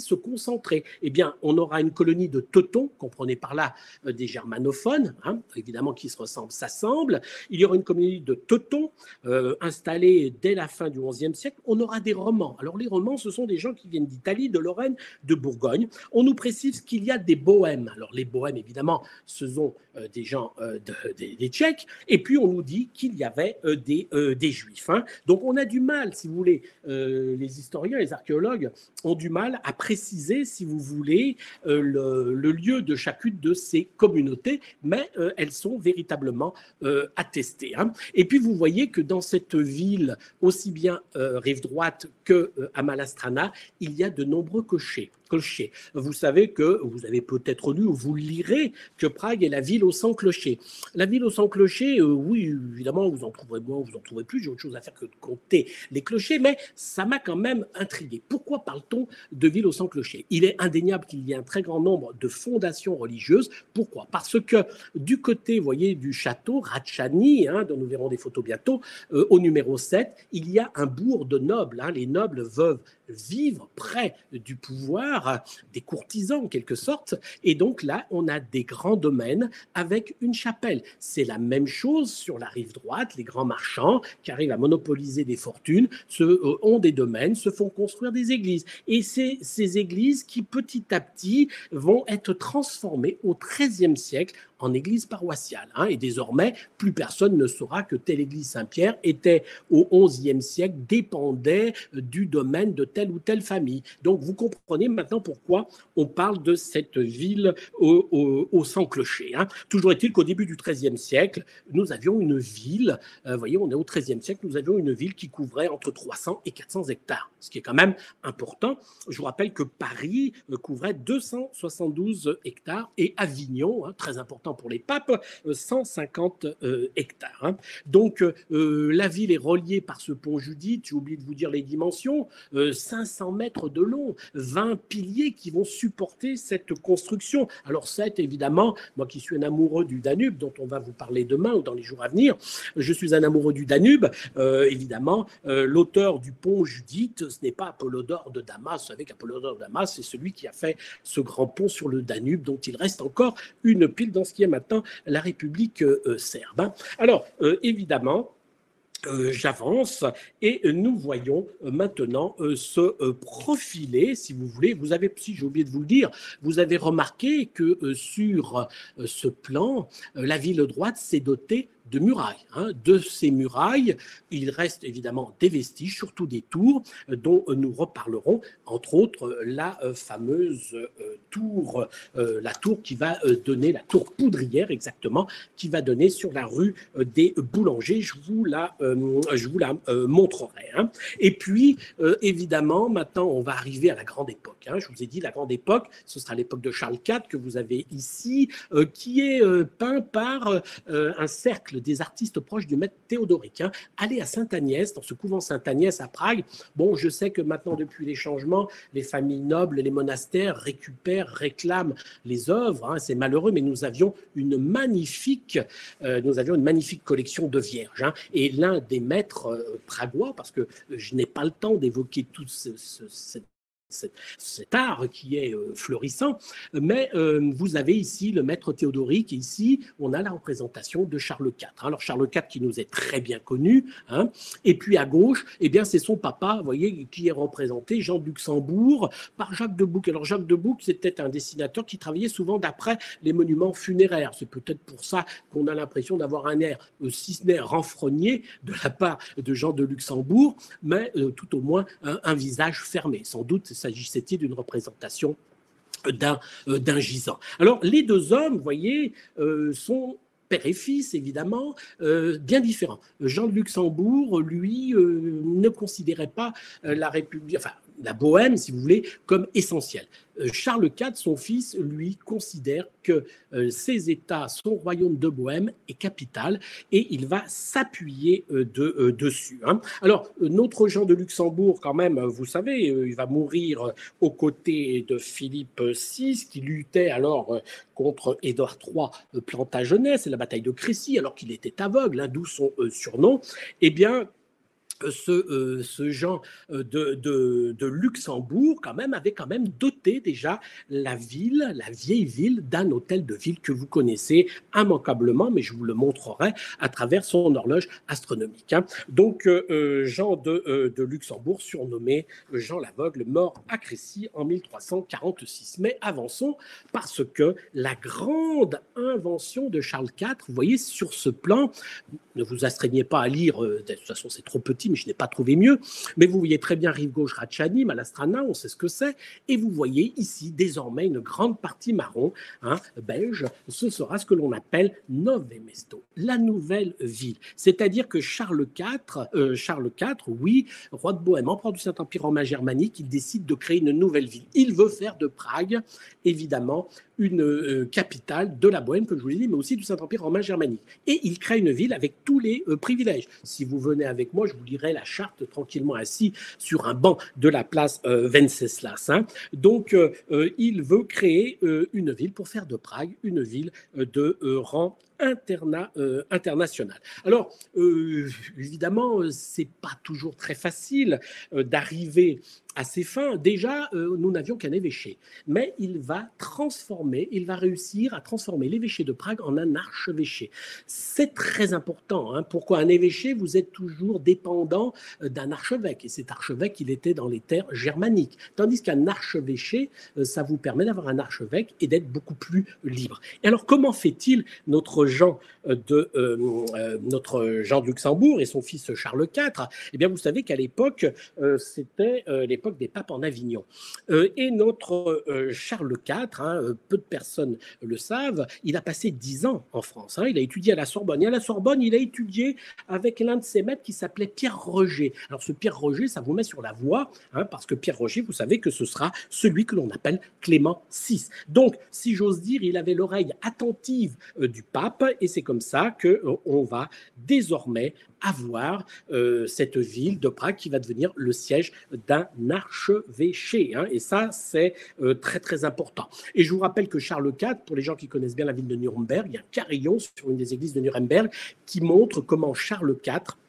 concentré. Eh bien, on aura une colonie de Teutons, comprenez par là euh, des germanophones, hein, évidemment qui se ressemblent, s'assemblent. Il y aura une colonie de Teutons euh, installée dès la fin du onzième siècle. On aura des romans. Alors les romans, ce sont des gens qui viennent d'Italie, de Lorraine, de Bourgogne. On nous précise qu'il y a des bohèmes. Alors les bohèmes, évidemment, ce sont euh, des gens euh, de, des, des Tchèques. Et puis on nous dit qu'il y avait euh, des, euh, des Juifs. Hein. Donc on a du mal, si vous voulez, euh, les historiens, les archéologues ont du mal à préciser, si vous voulez, euh, le, le lieu de chacune de ces communautés, mais euh, elles sont véritablement euh, attestées. Hein. Et puis vous voyez que dans cette ville, aussi bien euh, rive droite que euh, à Malastrana, il y a de nombreux clochers. Clochers. Vous savez que, vous avez peut-être lu ou vous lirez que Prague est la ville aux cent clochers. La ville aux cent clochers, euh, oui, évidemment, vous en trouverez moins, vous en trouverez plus, j'ai autre chose à faire que de compter les clochers, mais ça m'a quand même intrigué. Pourquoi parle-t-on de ville aux cent clochers? Il est indéniable qu'il y ait un très grand nombre de fondations religieuses. Pourquoi? Parce que du côté, vous voyez, du château, Ratchani, hein, dont nous verrons des photos bientôt, euh, au numéro sept, il y a un bourg de nobles. Hein, les nobles veulent vivre près du pouvoir, des courtisans en quelque sorte, et donc là, on a des grands domaines avec une chapelle. C'est la même chose sur la rive droite, les grands marchands qui arrivent à monopoliser des fortunes se, euh, ont des domaines, se font construire des églises. Et c'est ces églises qui, petit à petit, vont être transformées au treizième siècle en église paroissiale. Hein, et désormais, plus personne ne saura que telle église Saint-Pierre était au onzième siècle, dépendait du domaine de telle ou telle famille. Donc, vous comprenez maintenant pourquoi on parle de cette ville au, au, au cent clochers. Hein. Toujours est-il qu'au début du treizième siècle, nous avions une ville, euh, vous voyez, on est au treizième siècle, nous avions une ville qui couvrait entre trois cents et quatre cents hectares, ce qui est quand même important. Je vous rappelle que Paris euh, couvrait deux cent soixante-douze hectares et Avignon, hein, très important pour les papes, cent cinquante euh, hectares. Hein. Donc, euh, la ville est reliée par ce pont Judith, j'ai oublié de vous dire les dimensions, euh, cinq cents mètres de long, vingt piliers qui vont supporter cette construction. Alors, c'est évidemment, moi qui suis un amoureux du Danube, dont on va vous parler demain ou dans les jours à venir, je suis un amoureux du Danube, euh, évidemment, euh, l'auteur du pont Judith, ce n'est pas Apollodore de Damas, vous savez qu'Apollodore de Damas, c'est celui qui a fait ce grand pont sur le Danube, dont il reste encore une pile dans ce qui est maintenant la République euh, serbe. Hein. Alors, euh, évidemment, Euh, j'avance et nous voyons euh, maintenant euh, se euh, profiler, si vous voulez. Vous avez, si j'ai oublié de vous le dire, vous avez remarqué que euh, sur euh, ce plan, euh, la ville droite s'est dotée de murailles. Hein. De ces murailles, il reste évidemment des vestiges, surtout des tours, euh, dont euh, nous reparlerons, entre autres euh, la euh, fameuse euh, tour, euh, la tour qui va euh, donner, la tour poudrière exactement, qui va donner sur la rue euh, des boulangers. Je vous la, euh, je vous la euh, montrerai. Hein. Et puis, euh, évidemment, maintenant, on va arriver à la grande époque. Hein. Je vous ai dit, la grande époque, ce sera l'époque de Charles quatre que vous avez ici, euh, qui est euh, peint par euh, un cercle des artistes proches du maître Théodoric. Hein. Allez à Sainte-Agnès, dans ce couvent Sainte-Agnès à Prague. Bon, je sais que maintenant, depuis les changements, les familles nobles, les monastères récupèrent, réclament les œuvres. Hein. C'est malheureux, mais nous avions une magnifique, euh, nous avions une magnifique collection de vierges. Hein. Et l'un des maîtres euh, pragois, parce que je n'ai pas le temps d'évoquer tout ce, ce, cette Cet, cet art qui est euh, florissant, mais euh, vous avez ici le maître Théodoric, et ici on a la représentation de Charles quatre. Alors Charles quatre qui nous est très bien connu, hein, et puis à gauche, eh bien c'est son papa, vous voyez, qui est représenté, Jean de Luxembourg, par Jacques de Bouc. Alors Jacques de Bouc, c'était un dessinateur qui travaillait souvent d'après les monuments funéraires. C'est peut-être pour ça qu'on a l'impression d'avoir un air, euh, si ce n'est renfrogné, de la part de Jean de Luxembourg, mais euh, tout au moins un, un visage fermé. Sans doute s'agissait-il d'une représentation d'un, euh, d'un gisant. Alors, les deux hommes, vous voyez, euh, sont père et fils, évidemment, euh, bien différents. Jean de Luxembourg, lui, euh, ne considérait pas euh, la République, enfin, la Bohème, si vous voulez, comme essentielle. Euh, Charles quatre, son fils, lui, considère que euh, ses États, son royaume de Bohème est capital et il va s'appuyer euh, de, euh, dessus. Hein. Alors, euh, notre Jean de Luxembourg, quand même, vous savez, euh, il va mourir euh, aux côtés de Philippe six, qui luttait alors euh, contre Édouard trois euh, Plantagenet, c'est la bataille de Crécy, alors qu'il était aveugle, hein, d'où son euh, surnom. Eh bien, Ce, euh, ce Jean de, de, de Luxembourg, quand même, avait quand même doté déjà la ville, la vieille ville, d'un hôtel de ville que vous connaissez immanquablement, mais je vous le montrerai à travers son horloge astronomique. Hein. Donc, euh, Jean de, euh, de Luxembourg, surnommé Jean l'Aveugle, mort à Crécy en mille trois cent quarante-six. Mais avançons, parce que la grande invention de Charles quatre, vous voyez, sur ce plan, ne vous astreignez pas à lire, euh, de toute façon c'est trop petit, mais je n'ai pas trouvé mieux. Mais vous voyez très bien rive gauche Ratchani, Malastrana, on sait ce que c'est. Et vous voyez ici désormais une grande partie marron, hein, belge. Ce sera ce que l'on appelle Nove Mesto, la nouvelle ville. C'est-à-dire que Charles quatre, euh, Charles quatre, oui, roi de Bohême, empereur du Saint-Empire romain germanique, il décide de créer une nouvelle ville. Il veut faire de Prague, évidemment, une euh, capitale de la Bohême, comme je vous l'ai dit, mais aussi du Saint-Empire romain germanique. Et il crée une ville avec tous les euh, privilèges. Si vous venez avec moi, je vous lirai la charte tranquillement assis sur un banc de la place euh, Venceslas. Hein. Donc, euh, euh, il veut créer euh, une ville pour faire de Prague une ville euh, de euh, rang Interna, euh, international. Alors, euh, évidemment, c'est pas toujours très facile euh, d'arriver à ses fins. Déjà, euh, nous n'avions qu'un évêché, mais il va transformer, il va réussir à transformer l'évêché de Prague en un archevêché. C'est très important. Hein. Pourquoi un évêché? Vous êtes toujours dépendant d'un archevêque, et cet archevêque, il était dans les terres germaniques. Tandis qu'un archevêché, euh, ça vous permet d'avoir un archevêque et d'être beaucoup plus libre. Et alors, comment fait-il notre Jean de euh, euh, notre Jean de Luxembourg et son fils Charles quatre? Eh bien, vous savez qu'à l'époque, euh, c'était euh, l'époque des papes en Avignon. Euh, et notre euh, Charles quatre, hein, peu de personnes le savent, il a passé dix ans en France. Hein, il a étudié à la Sorbonne. Et à la Sorbonne, il a étudié avec l'un de ses maîtres qui s'appelait Pierre Roger. Alors, ce Pierre Roger, ça vous met sur la voie, hein, parce que Pierre Roger, vous savez que ce sera celui que l'on appelle Clément six. Donc, si j'ose dire, il avait l'oreille attentive euh, du pape. Et c'est comme ça qu'on euh, va désormais avoir euh, cette ville de Prague qui va devenir le siège d'un archevêché. Hein, et ça, c'est euh, très, très important. Et je vous rappelle que Charles quatre, pour les gens qui connaissent bien la ville de Nuremberg, il y a un carillon sur une des églises de Nuremberg qui montre comment Charles quatre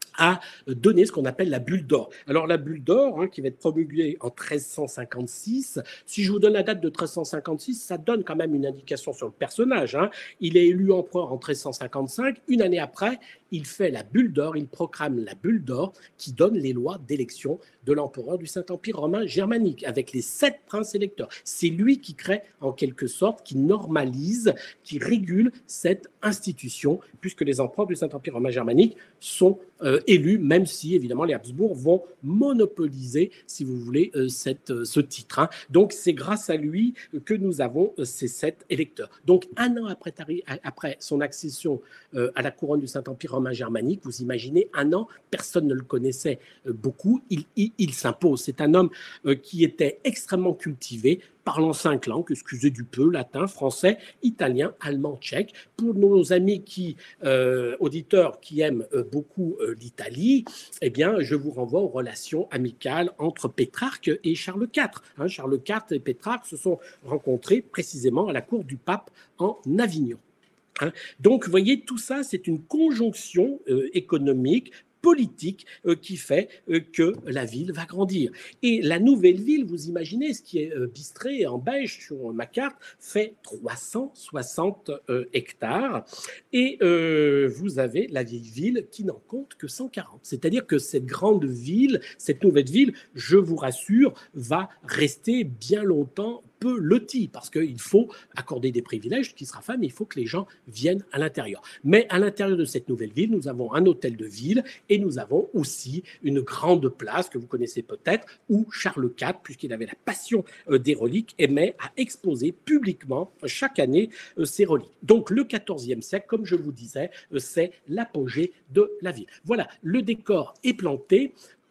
a donné ce qu'on appelle la bulle d'or. Alors la bulle d'or, hein, qui va être promulguée en treize cent cinquante-six, si je vous donne la date de treize cent cinquante-six, ça donne quand même une indication sur le personnage. Hein. Il est élu empereur en treize cent cinquante-cinq, une année après, il fait la bulle d'or, il proclame la bulle d'or qui donne les lois d'élection de l'empereur du Saint-Empire romain germanique, avec les sept princes électeurs. C'est lui qui crée en quelque sorte, qui normalise, qui régule cette institution, puisque les empereurs du Saint-Empire romain germanique sont euh, élus, même si évidemment les Habsbourg vont monopoliser, si vous voulez, euh, cette, euh, ce titre. Hein. Donc c'est grâce à lui que nous avons euh, ces sept électeurs. Donc un an après, après son accession euh, à la couronne du Saint-Empire romain germanique, vous imaginez, un an, personne ne le connaissait euh, beaucoup, il, il, il s'impose. C'est un homme euh, qui était extrêmement cultivé, parlant cinq langues, excusez du peu, latin, français, italien, allemand, tchèque. Pour nos amis qui, euh, auditeurs qui aiment euh, beaucoup euh, l'Italie, eh bien, je vous renvoie aux relations amicales entre Pétrarque et Charles quatre. Hein, Charles quatre et Pétrarque se sont rencontrés précisément à la cour du pape en Avignon. Hein. Donc, vous voyez, tout ça, c'est une conjonction euh, économique, politique euh, qui fait euh, que la ville va grandir. Et la nouvelle ville, vous imaginez, ce qui est euh, bistré en beige sur ma carte, fait trois cent soixante euh, hectares. Et euh, vous avez la vieille ville qui n'en compte que cent quarante. C'est-à-dire que cette grande ville, cette nouvelle ville, je vous rassure, va rester bien longtemps peu loti, parce qu'il faut accorder des privilèges, qui sera fait, mais il faut que les gens viennent à l'intérieur. Mais à l'intérieur de cette nouvelle ville, nous avons un hôtel de ville et nous avons aussi une grande place que vous connaissez peut-être, où Charles quatre, puisqu'il avait la passion des reliques, aimait à exposer publiquement chaque année ses reliques. Donc le quatorzième siècle, comme je vous disais, c'est l'apogée de la ville. Voilà, le décor est planté.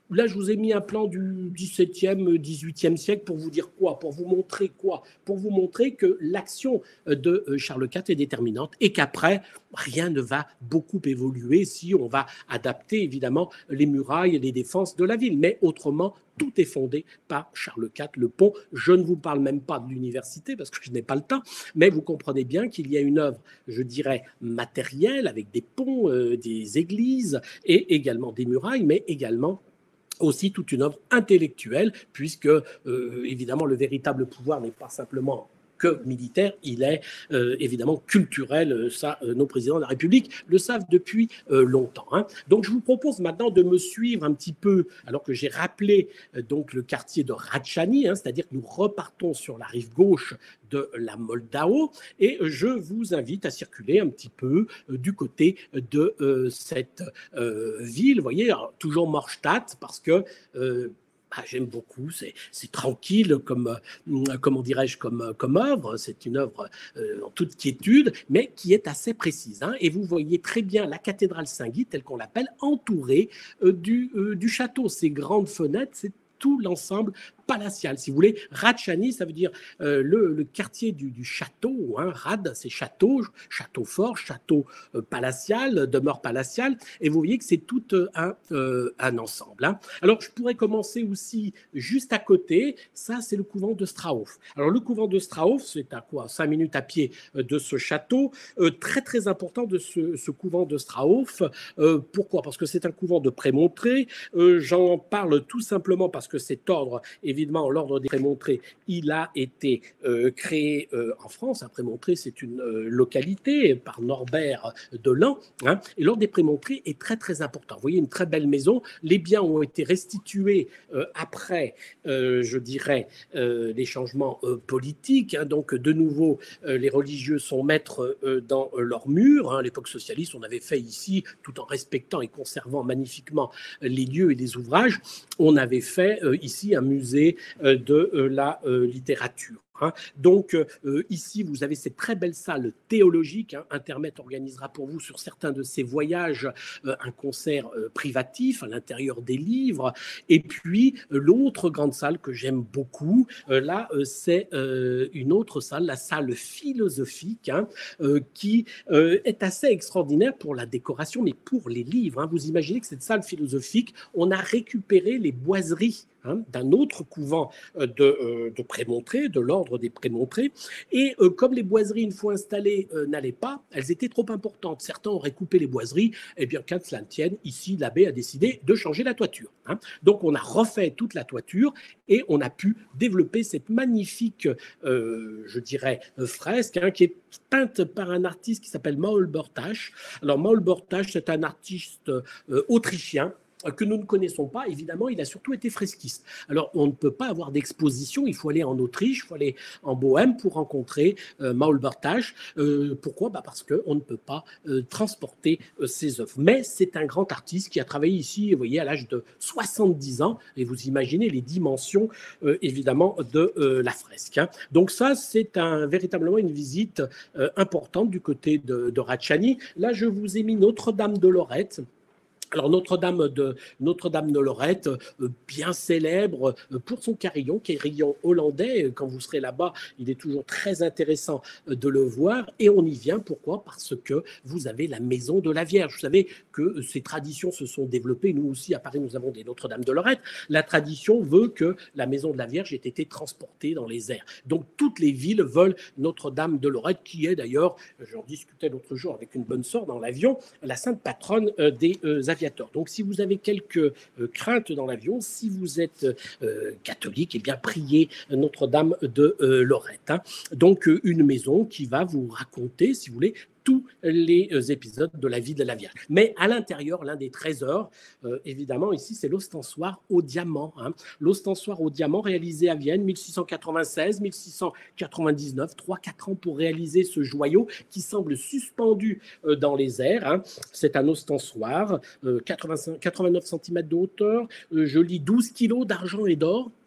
là, je vous ai mis un plan du dix-septième, dix-huitième siècle pour vous dire quoi? Pour vous montrer quoi? Pour vous montrer que l'action de Charles quatre est déterminante et qu'après, rien ne va beaucoup évoluer si on va adapter évidemment les murailles et les défenses de la ville. Mais autrement, tout est fondé par Charles quatre, le pont. Je ne vous parle même pas de l'université parce que je n'ai pas le temps, mais vous comprenez bien qu'il y a une œuvre, je dirais, matérielle avec des ponts, euh, des églises et également des murailles, mais également aussi toute une œuvre intellectuelle, puisque euh, évidemment le véritable pouvoir n'est pas simplement que militaire, il est euh, évidemment culturel. Ça, euh, nos présidents de la République le savent depuis euh, longtemps. Hein. Donc, je vous propose maintenant de me suivre un petit peu, alors que j'ai rappelé euh, donc le quartier de Ratchani, hein, c'est-à-dire que nous repartons sur la rive gauche de la Moldau, et je vous invite à circuler un petit peu euh, du côté de euh, cette euh, ville. Vous voyez, alors, toujours Morstadt, parce que euh, Ah, j'aime beaucoup, c'est, c'est tranquille comme, euh, comment dirais-je, comme, comme œuvre, c'est une œuvre euh, en toute quiétude, mais qui est assez précise. Hein, et vous voyez très bien la cathédrale Saint-Guy, telle qu'on l'appelle, entourée euh, du, euh, du château. Ces grandes fenêtres, c'est tout l'ensemble palatial. Si vous voulez, Ratchani, ça veut dire euh, le, le quartier du, du château. Hein, Rad, c'est château, château fort, château euh, palatial, demeure palatiale. Et vous voyez que c'est tout euh, un, euh, un ensemble. Hein. Alors, je pourrais commencer aussi juste à côté. Ça, c'est le couvent de Strauff. Alors, le couvent de Strauff, c'est à quoi? Cinq minutes à pied euh, de ce château. Euh, très, très important de ce, ce couvent de Strauff. Euh, pourquoi? Parce que c'est un couvent de Prémontré. Euh, j'en parle tout simplement parce que cet ordre est évidemment, l'ordre des Prémontrés, il a été euh, créé euh, en France. Hein, Prémontré, c'est une euh, localité par Norbert de Lan. Hein, et l'ordre des Prémontrés est très, très important. Vous voyez, une très belle maison. Les biens ont été restitués euh, après, euh, je dirais, euh, les changements euh, politiques. Hein, donc, de nouveau, euh, les religieux sont maîtres euh, dans euh, leurs murs. Hein, à l'époque socialiste, on avait fait ici, tout en respectant et conservant magnifiquement les lieux et les ouvrages, on avait fait euh, ici un musée de la littérature. Hein. Donc, euh, ici, vous avez cette très belle salle théologique. Hein. Intermet organisera pour vous, sur certains de ces voyages, euh, un concert euh, privatif à l'intérieur des livres. Et puis, euh, l'autre grande salle que j'aime beaucoup, euh, là, euh, c'est euh, une autre salle, la salle philosophique, hein, euh, qui euh, est assez extraordinaire pour la décoration, mais pour les livres. Hein. Vous imaginez que cette salle philosophique, on a récupéré les boiseries Hein, d'un autre couvent de, euh, de Prémontré, de l'ordre des Prémontrés. Et euh, comme les boiseries, une fois installées, euh, n'allaient pas, elles étaient trop importantes. Certains auraient coupé les boiseries. Eh bien, qu'à cela ne tienne, ici, l'abbé a décidé de changer la toiture. Hein. Donc, on a refait toute la toiture et on a pu développer cette magnifique, euh, je dirais, fresque hein, qui est peinte par un artiste qui s'appelle Maul Bortasch. Alors, Maul Bortasch, c'est un artiste euh, autrichien que nous ne connaissons pas. Évidemment, il a surtout été fresquiste. Alors, on ne peut pas avoir d'exposition, il faut aller en Autriche, il faut aller en Bohême pour rencontrer euh, Maul Bortasch. Euh, pourquoi? Bah parce qu'on ne peut pas euh, transporter euh, ses œuvres. Mais c'est un grand artiste qui a travaillé ici, vous voyez, à l'âge de soixante-dix ans, et vous imaginez les dimensions, euh, évidemment, de euh, la fresque. Hein. Donc ça, c'est un, véritablement une visite euh, importante du côté de, de Ratchani. Là, je vous ai mis Notre-Dame de Lorette. Alors Notre-Dame de, Notre-Dame de Lorette, euh, bien célèbre euh, pour son carillon, carillon hollandais. Quand vous serez là-bas, il est toujours très intéressant euh, de le voir. Et on y vient, pourquoi? Parce que vous avez la maison de la Vierge. Vous savez que euh, ces traditions se sont développées. Nous aussi, à Paris, nous avons des Notre-Dame de Lorette. La tradition veut que la maison de la Vierge ait été transportée dans les airs. Donc toutes les villes veulent Notre-Dame de Lorette, qui est d'ailleurs, j'en discutais l'autre jour avec une bonne sœur dans l'avion, la sainte patronne euh, des euh, aviateurs. Donc, si vous avez quelques euh, craintes dans l'avion, si vous êtes euh, catholique, eh bien, priez Notre-Dame de euh, Lorette. Hein. Donc, euh, une maison qui va vous raconter, si vous voulez, tous les euh, épisodes de la vie de la Vierge. Mais à l'intérieur, l'un des trésors, euh, évidemment, ici, c'est l'ostensoir au diamant. Hein. L'ostensoir au diamant réalisé à Vienne, mille six cent quatre-vingt-seize mille six cent quatre-vingt-dix-neuf, trois quatre ans pour réaliser ce joyau qui semble suspendu euh, dans les airs. Hein. C'est un ostensoir, euh, quatre-vingt-cinq, quatre-vingt-neuf centimètres de hauteur, euh, je lis douze kilos d'argent et d'or.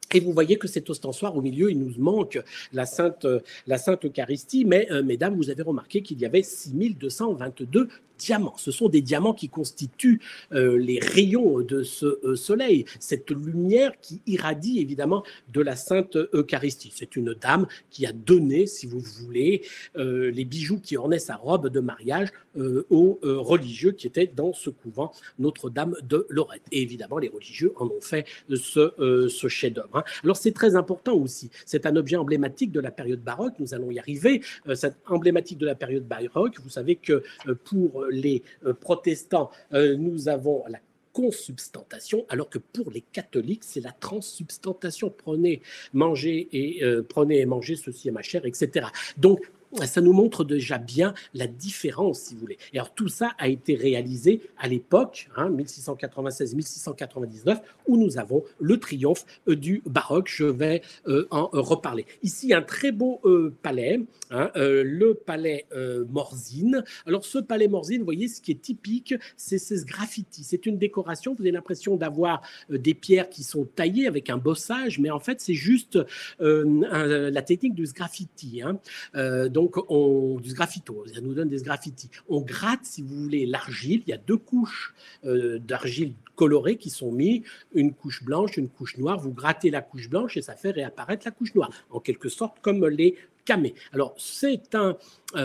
Et vous voyez que cet ostensoir, au milieu, il nous manque la Sainte, la Sainte Eucharistie, mais euh, mesdames, vous avez remarqué qu'il y avait six mille deux cent vingt-deux diamants. Ce sont des diamants qui constituent euh, les rayons de ce euh, soleil, cette lumière qui irradie évidemment de la Sainte Eucharistie. C'est une dame qui a donné, si vous voulez, euh, les bijoux qui ornaient sa robe de mariage euh, aux euh, religieux qui étaient dans ce couvent Notre-Dame de Lorette. Et évidemment, les religieux en ont fait ce, euh, ce chef-d'œuvre. Alors c'est très important aussi, c'est un objet emblématique de la période baroque, nous allons y arriver, euh, c'est emblématique de la période baroque. Vous savez que euh, pour les euh, protestants, euh, nous avons la consubstantation, alors que pour les catholiques, c'est la transsubstantation. Prenez, mangez et euh, prenez et mangez ceci à ma chair, et cetera. Donc ça nous montre déjà bien la différence, si vous voulez. Et alors, tout ça a été réalisé à l'époque, hein, mille six cent quatre-vingt-seize mille six cent quatre-vingt-dix-neuf, où nous avons le triomphe euh, du baroque. Je vais euh, en euh, reparler. Ici, un très beau euh, palais, hein, euh, le palais euh, Morzine. Alors, ce palais Morzine, vous voyez, ce qui est typique, c'est ce graffiti. C'est une décoration. Vous avez l'impression d'avoir euh, des pierres qui sont taillées avec un bossage, mais en fait, c'est juste euh, un, la technique du graffiti. Hein. Euh, donc, on, du graffito, ça nous donne des graffitis. On gratte, si vous voulez, l'argile. Il y a deux couches euh, d'argile colorée qui sont mises, une couche blanche, une couche noire. Vous grattez la couche blanche et ça fait réapparaître la couche noire, en quelque sorte comme les camées. Alors, c'est un,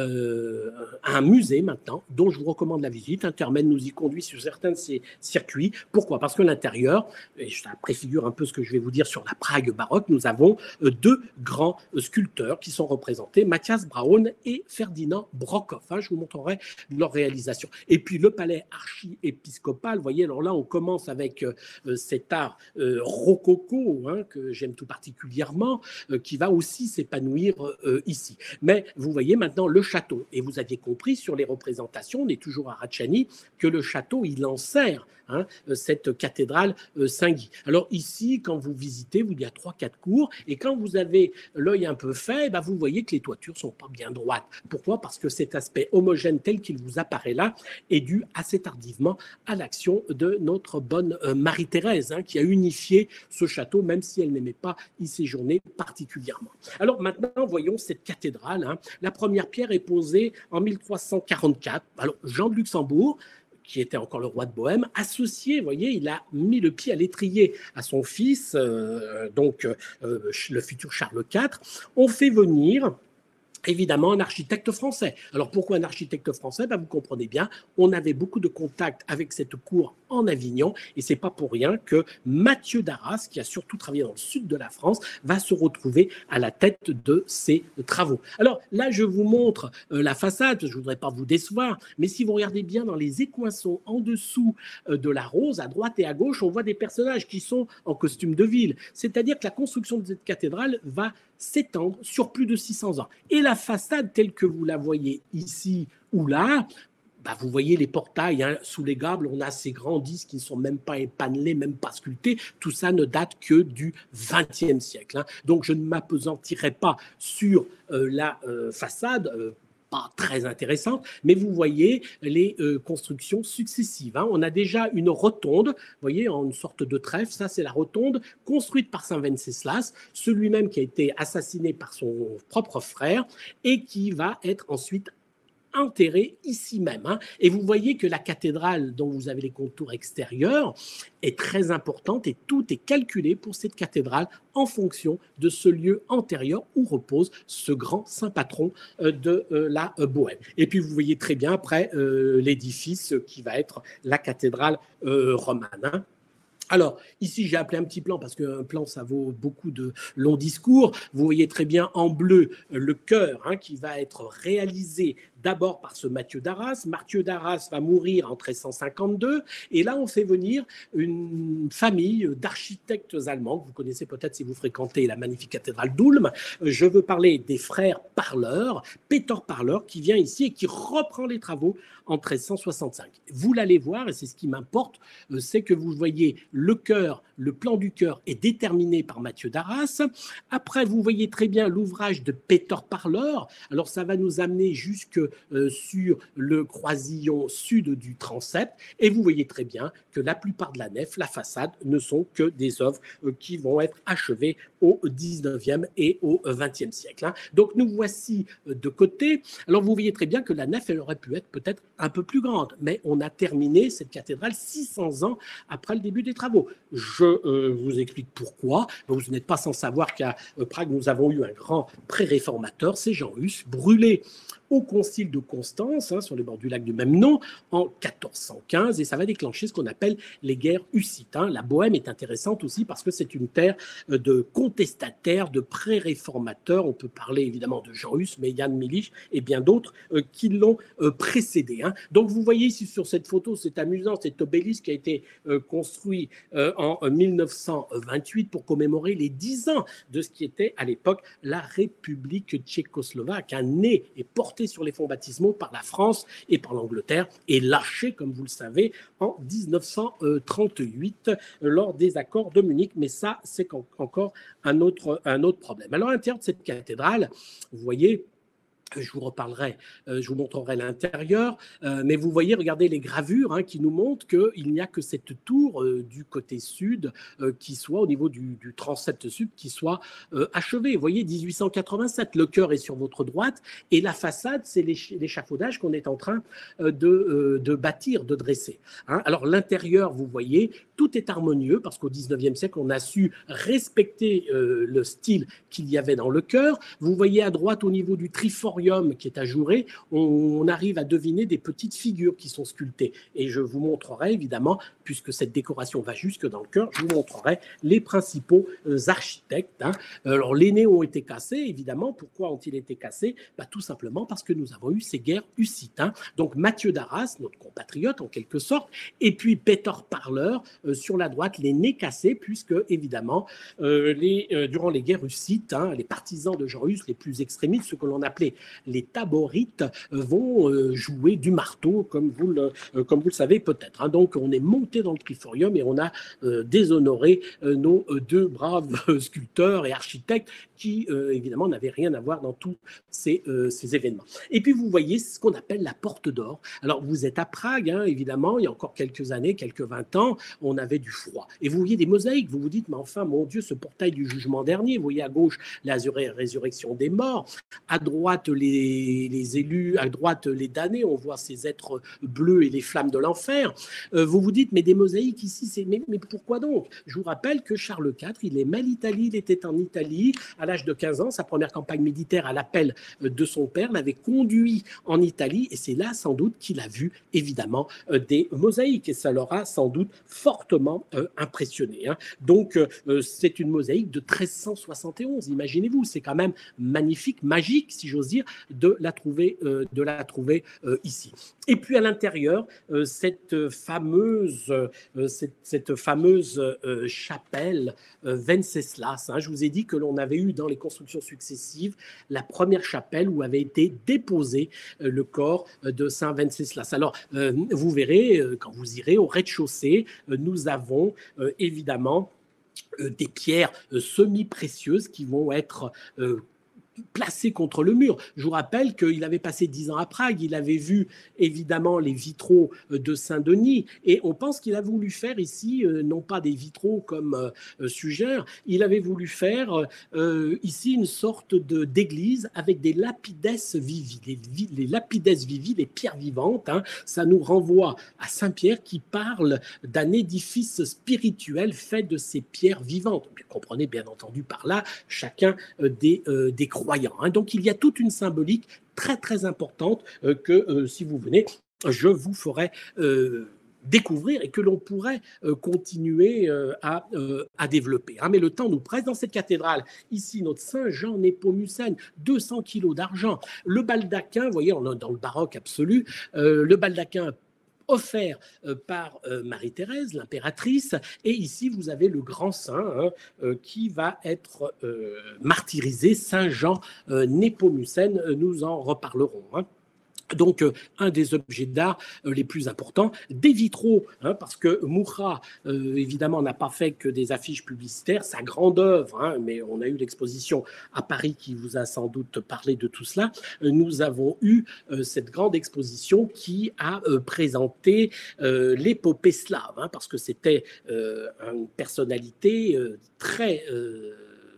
euh, un musée maintenant dont je vous recommande la visite. Intermed nous y conduit sur certains de ces circuits. Pourquoi? Parce que l'intérieur, et ça préfigure un peu ce que je vais vous dire sur la Prague baroque, nous avons deux grands sculpteurs qui sont représentés, Matthias Braun et Ferdinand Brockhoff. Hein, je vous montrerai leur réalisation. Et puis le palais archiépiscopal, vous voyez, alors là on commence avec euh, cet art euh, rococo, hein, que j'aime tout particulièrement, euh, qui va aussi s'épanouir euh, ici. Mais vous voyez maintenant le château, et vous aviez compris sur les représentations, on est toujours à Ratchani, que le château, il en sert, hein, cette cathédrale euh, Saint-Guy. Alors ici, quand vous visitez, vous, il y a trois quatre cours, et quand vous avez l'œil un peu fait, bah, vous voyez que les toitures ne sont pas bien droites. Pourquoi? Parce que cet aspect homogène tel qu'il vous apparaît là est dû assez tardivement à l'action de notre bonne euh, Marie-Thérèse, hein, qui a unifié ce château, même si elle n'aimait pas y séjourner particulièrement. Alors maintenant, voyons cette cathédrale. Hein. La première pierre est posée en mille trois cent quarante-quatre. Alors Jean de Luxembourg, qui était encore le roi de Bohême, associé, vous voyez, il a mis le pied à l'étrier à son fils, euh, donc euh, le futur Charles quatre. On fait venir évidemment un architecte français. Alors pourquoi un architecte français? Ben, vous comprenez bien, on avait beaucoup de contacts avec cette cour en Avignon, et c'est pas pour rien que Mathieu Darras, qui a surtout travaillé dans le sud de la France, va se retrouver à la tête de ces travaux. Alors là, je vous montre euh, la façade, je voudrais pas vous décevoir, mais si vous regardez bien dans les écoinçons en dessous euh, de la rose, à droite et à gauche, on voit des personnages qui sont en costume de ville. C'est-à-dire que la construction de cette cathédrale va s'étendre sur plus de six cents ans. Et la façade telle que vous la voyez ici ou là, bah vous voyez les portails, hein, sous les gables, on a ces grands disques qui ne sont même pas épanelés, même pas sculptés. Tout ça ne date que du vingtième siècle. Hein. Donc je ne m'appesantirai pas sur euh, la euh, façade, euh, pas très intéressante, mais vous voyez les euh, constructions successives. Hein. On a déjà une rotonde, vous voyez, en une sorte de trèfle, ça c'est la rotonde construite par Saint Wenceslas, celui-même qui a été assassiné par son propre frère et qui va être ensuite enterré ici même. Hein. Et vous voyez que la cathédrale dont vous avez les contours extérieurs est très importante et tout est calculé pour cette cathédrale en fonction de ce lieu antérieur où repose ce grand saint patron euh, de euh, la euh, Bohême. Et puis vous voyez très bien après euh, l'édifice qui va être la cathédrale euh, romane. Hein. Alors, ici, j'ai appelé un petit plan parce qu'un plan, ça vaut beaucoup de longs discours. Vous voyez très bien en bleu le chœur, hein, qui va être réalisé d'abord par ce Mathieu Darras. Mathieu Darras va mourir en treize cent cinquante-deux. Et là, on fait venir une famille d'architectes allemands, que vous connaissez peut-être si vous fréquentez la magnifique cathédrale d'Ulm. Je veux parler des frères Parler, Peter Parler, qui vient ici et qui reprend les travaux en treize cent soixante-cinq. Vous l'allez voir, et c'est ce qui m'importe, c'est que vous voyez le chœur, le plan du chœur est déterminé par Mathieu Darras. Après, vous voyez très bien l'ouvrage de Peter Parler. Alors, ça va nous amener jusque euh, sur le croisillon sud du transept. Et vous voyez très bien que la plupart de la nef, la façade, ne sont que des œuvres euh, qui vont être achevées au dix-neuvième et au vingtième siècle. Hein. Donc nous voici euh, de côté. Alors vous voyez très bien que la nef, elle aurait pu être peut-être un peu plus grande, mais on a terminé cette cathédrale six cents ans après le début des travaux. Je euh, vous explique pourquoi. Vous n'êtes pas sans savoir qu'à euh, Prague, nous avons eu un grand pré-réformateur, c'est Jean Hus, brûlé au concile de Constance, hein, sur les bords du lac du même nom, en quatorze cent quinze, et ça va déclencher ce qu'on appelle les guerres hussites. Hein. La Bohème est intéressante aussi parce que c'est une terre de contestataires, de pré-réformateurs. On peut parler évidemment de Jean Hus, mais Jan Milic et bien d'autres euh, qui l'ont euh, précédé. Hein. Donc vous voyez ici sur cette photo, c'est amusant, cet obélisque qui a été euh, construit euh, en mille neuf cent vingt-huit pour commémorer les dix ans de ce qui était à l'époque la République tchécoslovaque, un né et porté sur les fonds baptismaux par la France et par l'Angleterre et lâché, comme vous le savez, en mille neuf cent trente-huit lors des accords de Munich. Mais ça, c'est encore un autre, un autre problème. Alors, à l'intérieur de cette cathédrale, vous voyez, je vous reparlerai, euh, je vous montrerai l'intérieur, euh, mais vous voyez, regardez les gravures hein, qui nous montrent qu'il n'y a que cette tour euh, du côté sud euh, qui soit, au niveau du, du transept sud, qui soit euh, achevée. Vous voyez, mille huit cent quatre-vingt-sept, le chœur est sur votre droite, et la façade, c'est l'échafaudage qu'on est en train euh, de, euh, de bâtir, de dresser. Hein. Alors, l'intérieur, vous voyez, tout est harmonieux, parce qu'au dix-neuvième siècle, on a su respecter euh, le style qu'il y avait dans le chœur. Vous voyez à droite, au niveau du triforium, qui est ajouré, on arrive à deviner des petites figures qui sont sculptées. Et je vous montrerai évidemment, puisque cette décoration va jusque dans le chœur, je vous montrerai les principaux architectes. Hein. Alors les nez ont été cassés, évidemment. Pourquoi ont-ils été cassés? Bah, tout simplement parce que nous avons eu ces guerres hussites. Hein. Donc Mathieu d'Arras, notre compatriote en quelque sorte, et puis Peter Parler euh, sur la droite, les nez cassés, puisque évidemment, euh, les, euh, durant les guerres hussites, hein, les partisans de Jean Hus, les plus extrémistes, ce que l'on appelait les taborites, vont jouer du marteau, comme vous le, comme vous le savez peut-être. Hein. Donc, on est monté dans le triforium et on a euh, déshonoré euh, nos deux braves sculpteurs et architectes qui, euh, évidemment, n'avaient rien à voir dans tous ces, euh, ces événements. Et puis, vous voyez ce qu'on appelle la porte d'or. Alors, vous êtes à Prague, hein, évidemment, il y a encore quelques années, quelques vingt ans, on avait du froid. Et vous voyez des mosaïques, vous vous dites, mais enfin, mon Dieu, ce portail du jugement dernier, vous voyez à gauche la résurrection des morts, à droite, Les, les élus, à droite les damnés, on voit ces êtres bleus et les flammes de l'enfer. Euh, vous vous dites, mais des mosaïques ici, c'est mais, mais pourquoi donc? Je vous rappelle que Charles quatre, il aimait l'Italie, il était en Italie à l'âge de quinze ans, sa première campagne militaire à l'appel de son père l'avait conduit en Italie et c'est là sans doute qu'il a vu évidemment euh, des mosaïques et ça l'aura sans doute fortement euh, impressionné. Hein. Donc euh, c'est une mosaïque de treize cent soixante et onze, imaginez-vous, c'est quand même magnifique, magique si j'ose dire, de la trouver, euh, de la trouver euh, ici. Et puis à l'intérieur, euh, cette fameuse, euh, cette, cette fameuse euh, chapelle euh, Venceslas. Hein, je vous ai dit que l'on avait eu dans les constructions successives la première chapelle où avait été déposé euh, le corps de Saint Venceslas. Alors euh, vous verrez, euh, quand vous irez au rez-de-chaussée, euh, nous avons euh, évidemment euh, des pierres euh, semi-précieuses qui vont être euh, placé contre le mur. Je vous rappelle qu'il avait passé dix ans à Prague, il avait vu évidemment les vitraux de Saint-Denis et on pense qu'il a voulu faire ici, euh, non pas des vitraux comme euh, Suger, il avait voulu faire euh, ici une sorte de, d'église avec des lapides vivi, les, les lapides vivi, les pierres vivantes. Hein. Ça nous renvoie à Saint-Pierre qui parle d'un édifice spirituel fait de ces pierres vivantes. Vous comprenez bien entendu par là chacun euh, des, euh, des croyants. Hein. Donc, il y a toute une symbolique très, très importante euh, que, euh, si vous venez, je vous ferai euh, découvrir et que l'on pourrait euh, continuer euh, à, euh, à développer. Hein. Mais le temps nous presse. Dans cette cathédrale, ici, notre Saint-Jean Népomucène, deux cents kilos d'argent. Le baldaquin, vous voyez, on est dans le baroque absolu, euh, le baldaquin offert euh, par euh, Marie-Thérèse, l'impératrice. Et ici, vous avez le grand saint hein, euh, qui va être euh, martyrisé, Saint Jean euh, Népomucène. Nous en reparlerons. Hein. Donc, euh, un des objets d'art euh, les plus importants, des vitraux, hein, parce que Moura, euh, évidemment, n'a pas fait que des affiches publicitaires, sa grande œuvre, hein, mais on a eu l'exposition à Paris qui vous a sans doute parlé de tout cela. Euh, nous avons eu euh, cette grande exposition qui a euh, présenté euh, l'épopée slave, hein, parce que c'était euh, une personnalité euh, très... Euh,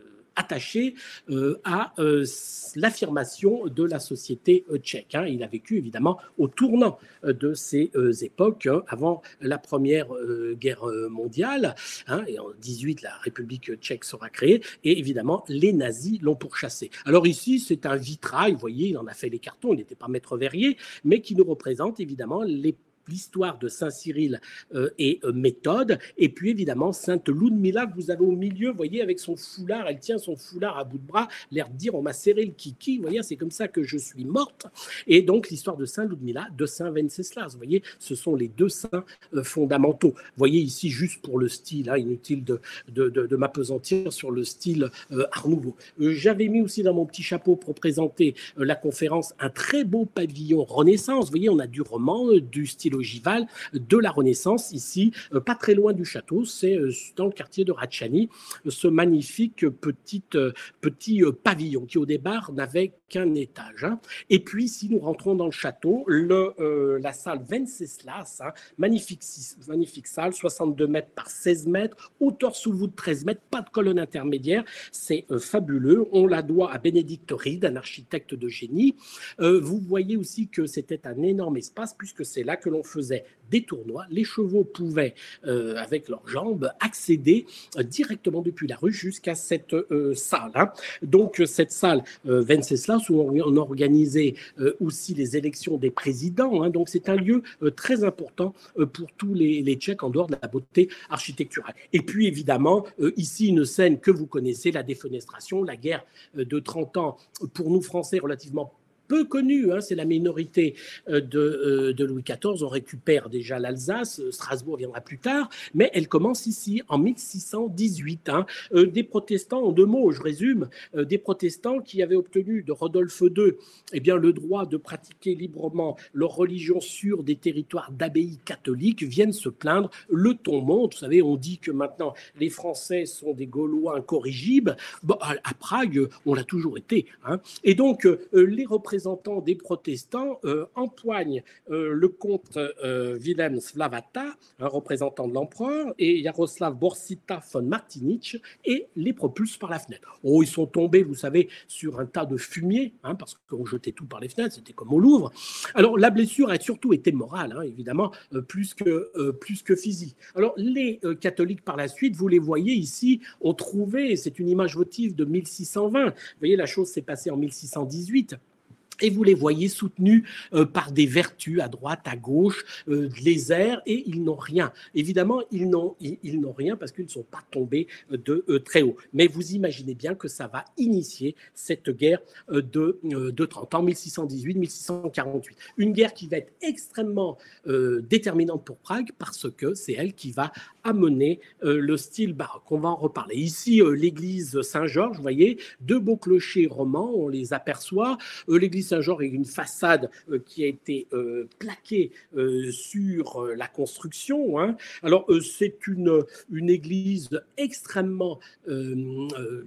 attaché euh, à euh, l'affirmation de la société euh, tchèque. Hein. Il a vécu évidemment au tournant euh, de ces euh, époques, hein, avant la Première euh, Guerre mondiale. Hein, et en dix-huit, la République tchèque sera créée et évidemment, les nazis l'ont pourchassé. Alors ici, c'est un vitrail, vous voyez, il en a fait les cartons, il n'était pas maître verrier, mais qui nous représente évidemment les l'histoire de Saint Cyril euh, et euh, méthode, et puis évidemment Sainte Ludmilla que vous avez au milieu, vous voyez, avec son foulard, elle tient son foulard à bout de bras, l'air de dire on m'a serré le kiki, vous voyez, c'est comme ça que je suis morte. Et donc l'histoire de Sainte Ludmilla, de Saint Venceslas, vous voyez, ce sont les deux saints euh, fondamentaux. Vous voyez ici, juste pour le style, hein, inutile de, de, de, de m'appesantir sur le style euh, Art Nouveau. Euh, J'avais mis aussi dans mon petit chapeau pour présenter euh, la conférence un très beau pavillon Renaissance, vous voyez, on a du roman, euh, du style ogival de la Renaissance, ici, euh, pas très loin du château, c'est euh, dans le quartier de Ratchani, euh, ce magnifique petit, euh, petit euh, pavillon qui au départ n'avait qu'un étage. Hein. Et puis, si nous rentrons dans le château, le, euh, la salle Venceslas, hein, magnifique, magnifique salle, soixante-deux mètres par seize mètres, hauteur sous voûte treize mètres, pas de colonne intermédiaire, c'est euh, fabuleux. On la doit à Bénédicte Ried, un architecte de génie. Euh, vous voyez aussi que c'était un énorme espace, puisque c'est là que l'on faisait des tournois. Les chevaux pouvaient, euh, avec leurs jambes, accéder euh, directement depuis la rue jusqu'à cette euh, salle. Hein. Donc, cette salle euh, Venceslas, où on, on organisait euh, aussi les élections des présidents. Hein. Donc, c'est un lieu euh, très important euh, pour tous les, les Tchèques en dehors de la beauté architecturale. Et puis, évidemment, euh, ici, une scène que vous connaissez, la défenestration, la guerre euh, de trente ans, pour nous Français, relativement peu connue, hein, c'est la minorité de, euh, de Louis quatorze. On récupère déjà l'Alsace, Strasbourg viendra plus tard, mais elle commence ici en mille six cent dix-huit. Hein. Euh, des protestants, en deux mots, je résume, euh, des protestants qui avaient obtenu de Rodolphe deux eh bien, le droit de pratiquer librement leur religion sur des territoires d'abbayes catholiques viennent se plaindre. Le ton monte, vous savez, on dit que maintenant les Français sont des Gaulois incorrigibles. Bon, à Prague, on l'a toujours été. Hein. Et donc, euh, les représentants représentants des protestants euh, empoignent euh, le comte euh, Wilhelm Slavata, un représentant de l'empereur, et Jaroslav Borsita von Martinitsch, et les propulsent par la fenêtre. Oh, ils sont tombés, vous savez, sur un tas de fumier, hein, parce qu'on jetait tout par les fenêtres, c'était comme au Louvre. Alors, la blessure a surtout été morale, hein, évidemment, euh, plus, que, euh, plus que physique. Alors, les euh, catholiques, par la suite, vous les voyez ici, ont trouvé, c'est une image votive de mille six cent vingt, vous voyez, la chose s'est passée en mille six cent dix-huit, et vous les voyez soutenus euh, par des vertus à droite, à gauche, euh, les airs, et ils n'ont rien. Évidemment, ils n'ont, ils, ils n'ont rien parce qu'ils ne sont pas tombés de euh, très haut. Mais vous imaginez bien que ça va initier cette guerre euh, de, euh, de trente ans, mille six cent dix-huit mille six cent quarante-huit. Une guerre qui va être extrêmement euh, déterminante pour Prague parce que c'est elle qui va amener euh, le style baroque. On va en reparler. Ici, euh, l'église Saint-Georges, vous voyez, deux beaux clochers romans, on les aperçoit. Euh, l'église Saint-Georges est une façade euh, qui a été euh, plaquée euh, sur euh, la construction. Hein. Alors, euh, c'est une, une église extrêmement euh, euh,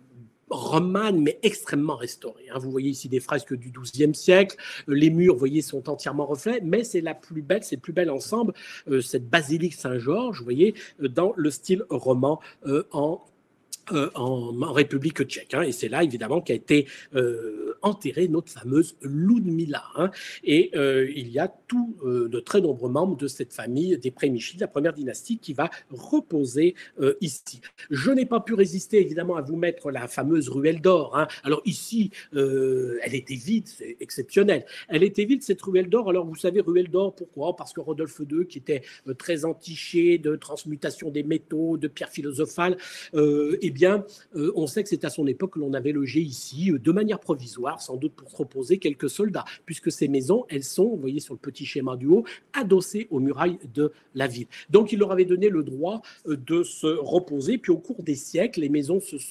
romane, mais extrêmement restaurée. Hein. Vous voyez ici des fresques du douzième siècle. Les murs, vous voyez, sont entièrement refaits, mais c'est la plus belle, c'est le plus bel ensemble, euh, cette basilique Saint-Georges, vous voyez, dans le style roman euh, en Euh, en, en République tchèque. Hein, et c'est là, évidemment, qu'a été euh, enterrée notre fameuse Ludmilla. Hein, et euh, il y a tout euh, de très nombreux membres de cette famille des Przemyslid, la première dynastie, qui va reposer euh, ici. Je n'ai pas pu résister, évidemment, à vous mettre la fameuse ruelle d'or. Hein. Alors ici, euh, elle était vide, c'est exceptionnel. Elle était vide, cette ruelle d'or. Alors vous savez, ruelle d'or, pourquoi? Parce que Rodolphe deux, qui était euh, très entiché de transmutation des métaux, de pierres philosophales, euh, et Eh bien, euh, on sait que c'est à son époque que l'on avait logé ici, euh, de manière provisoire, sans doute pour reposer quelques soldats, puisque ces maisons, elles sont, vous voyez sur le petit schéma du haut, adossées aux murailles de la ville. Donc, il leur avait donné le droit euh, de se reposer. Puis, au cours des siècles, les maisons se sont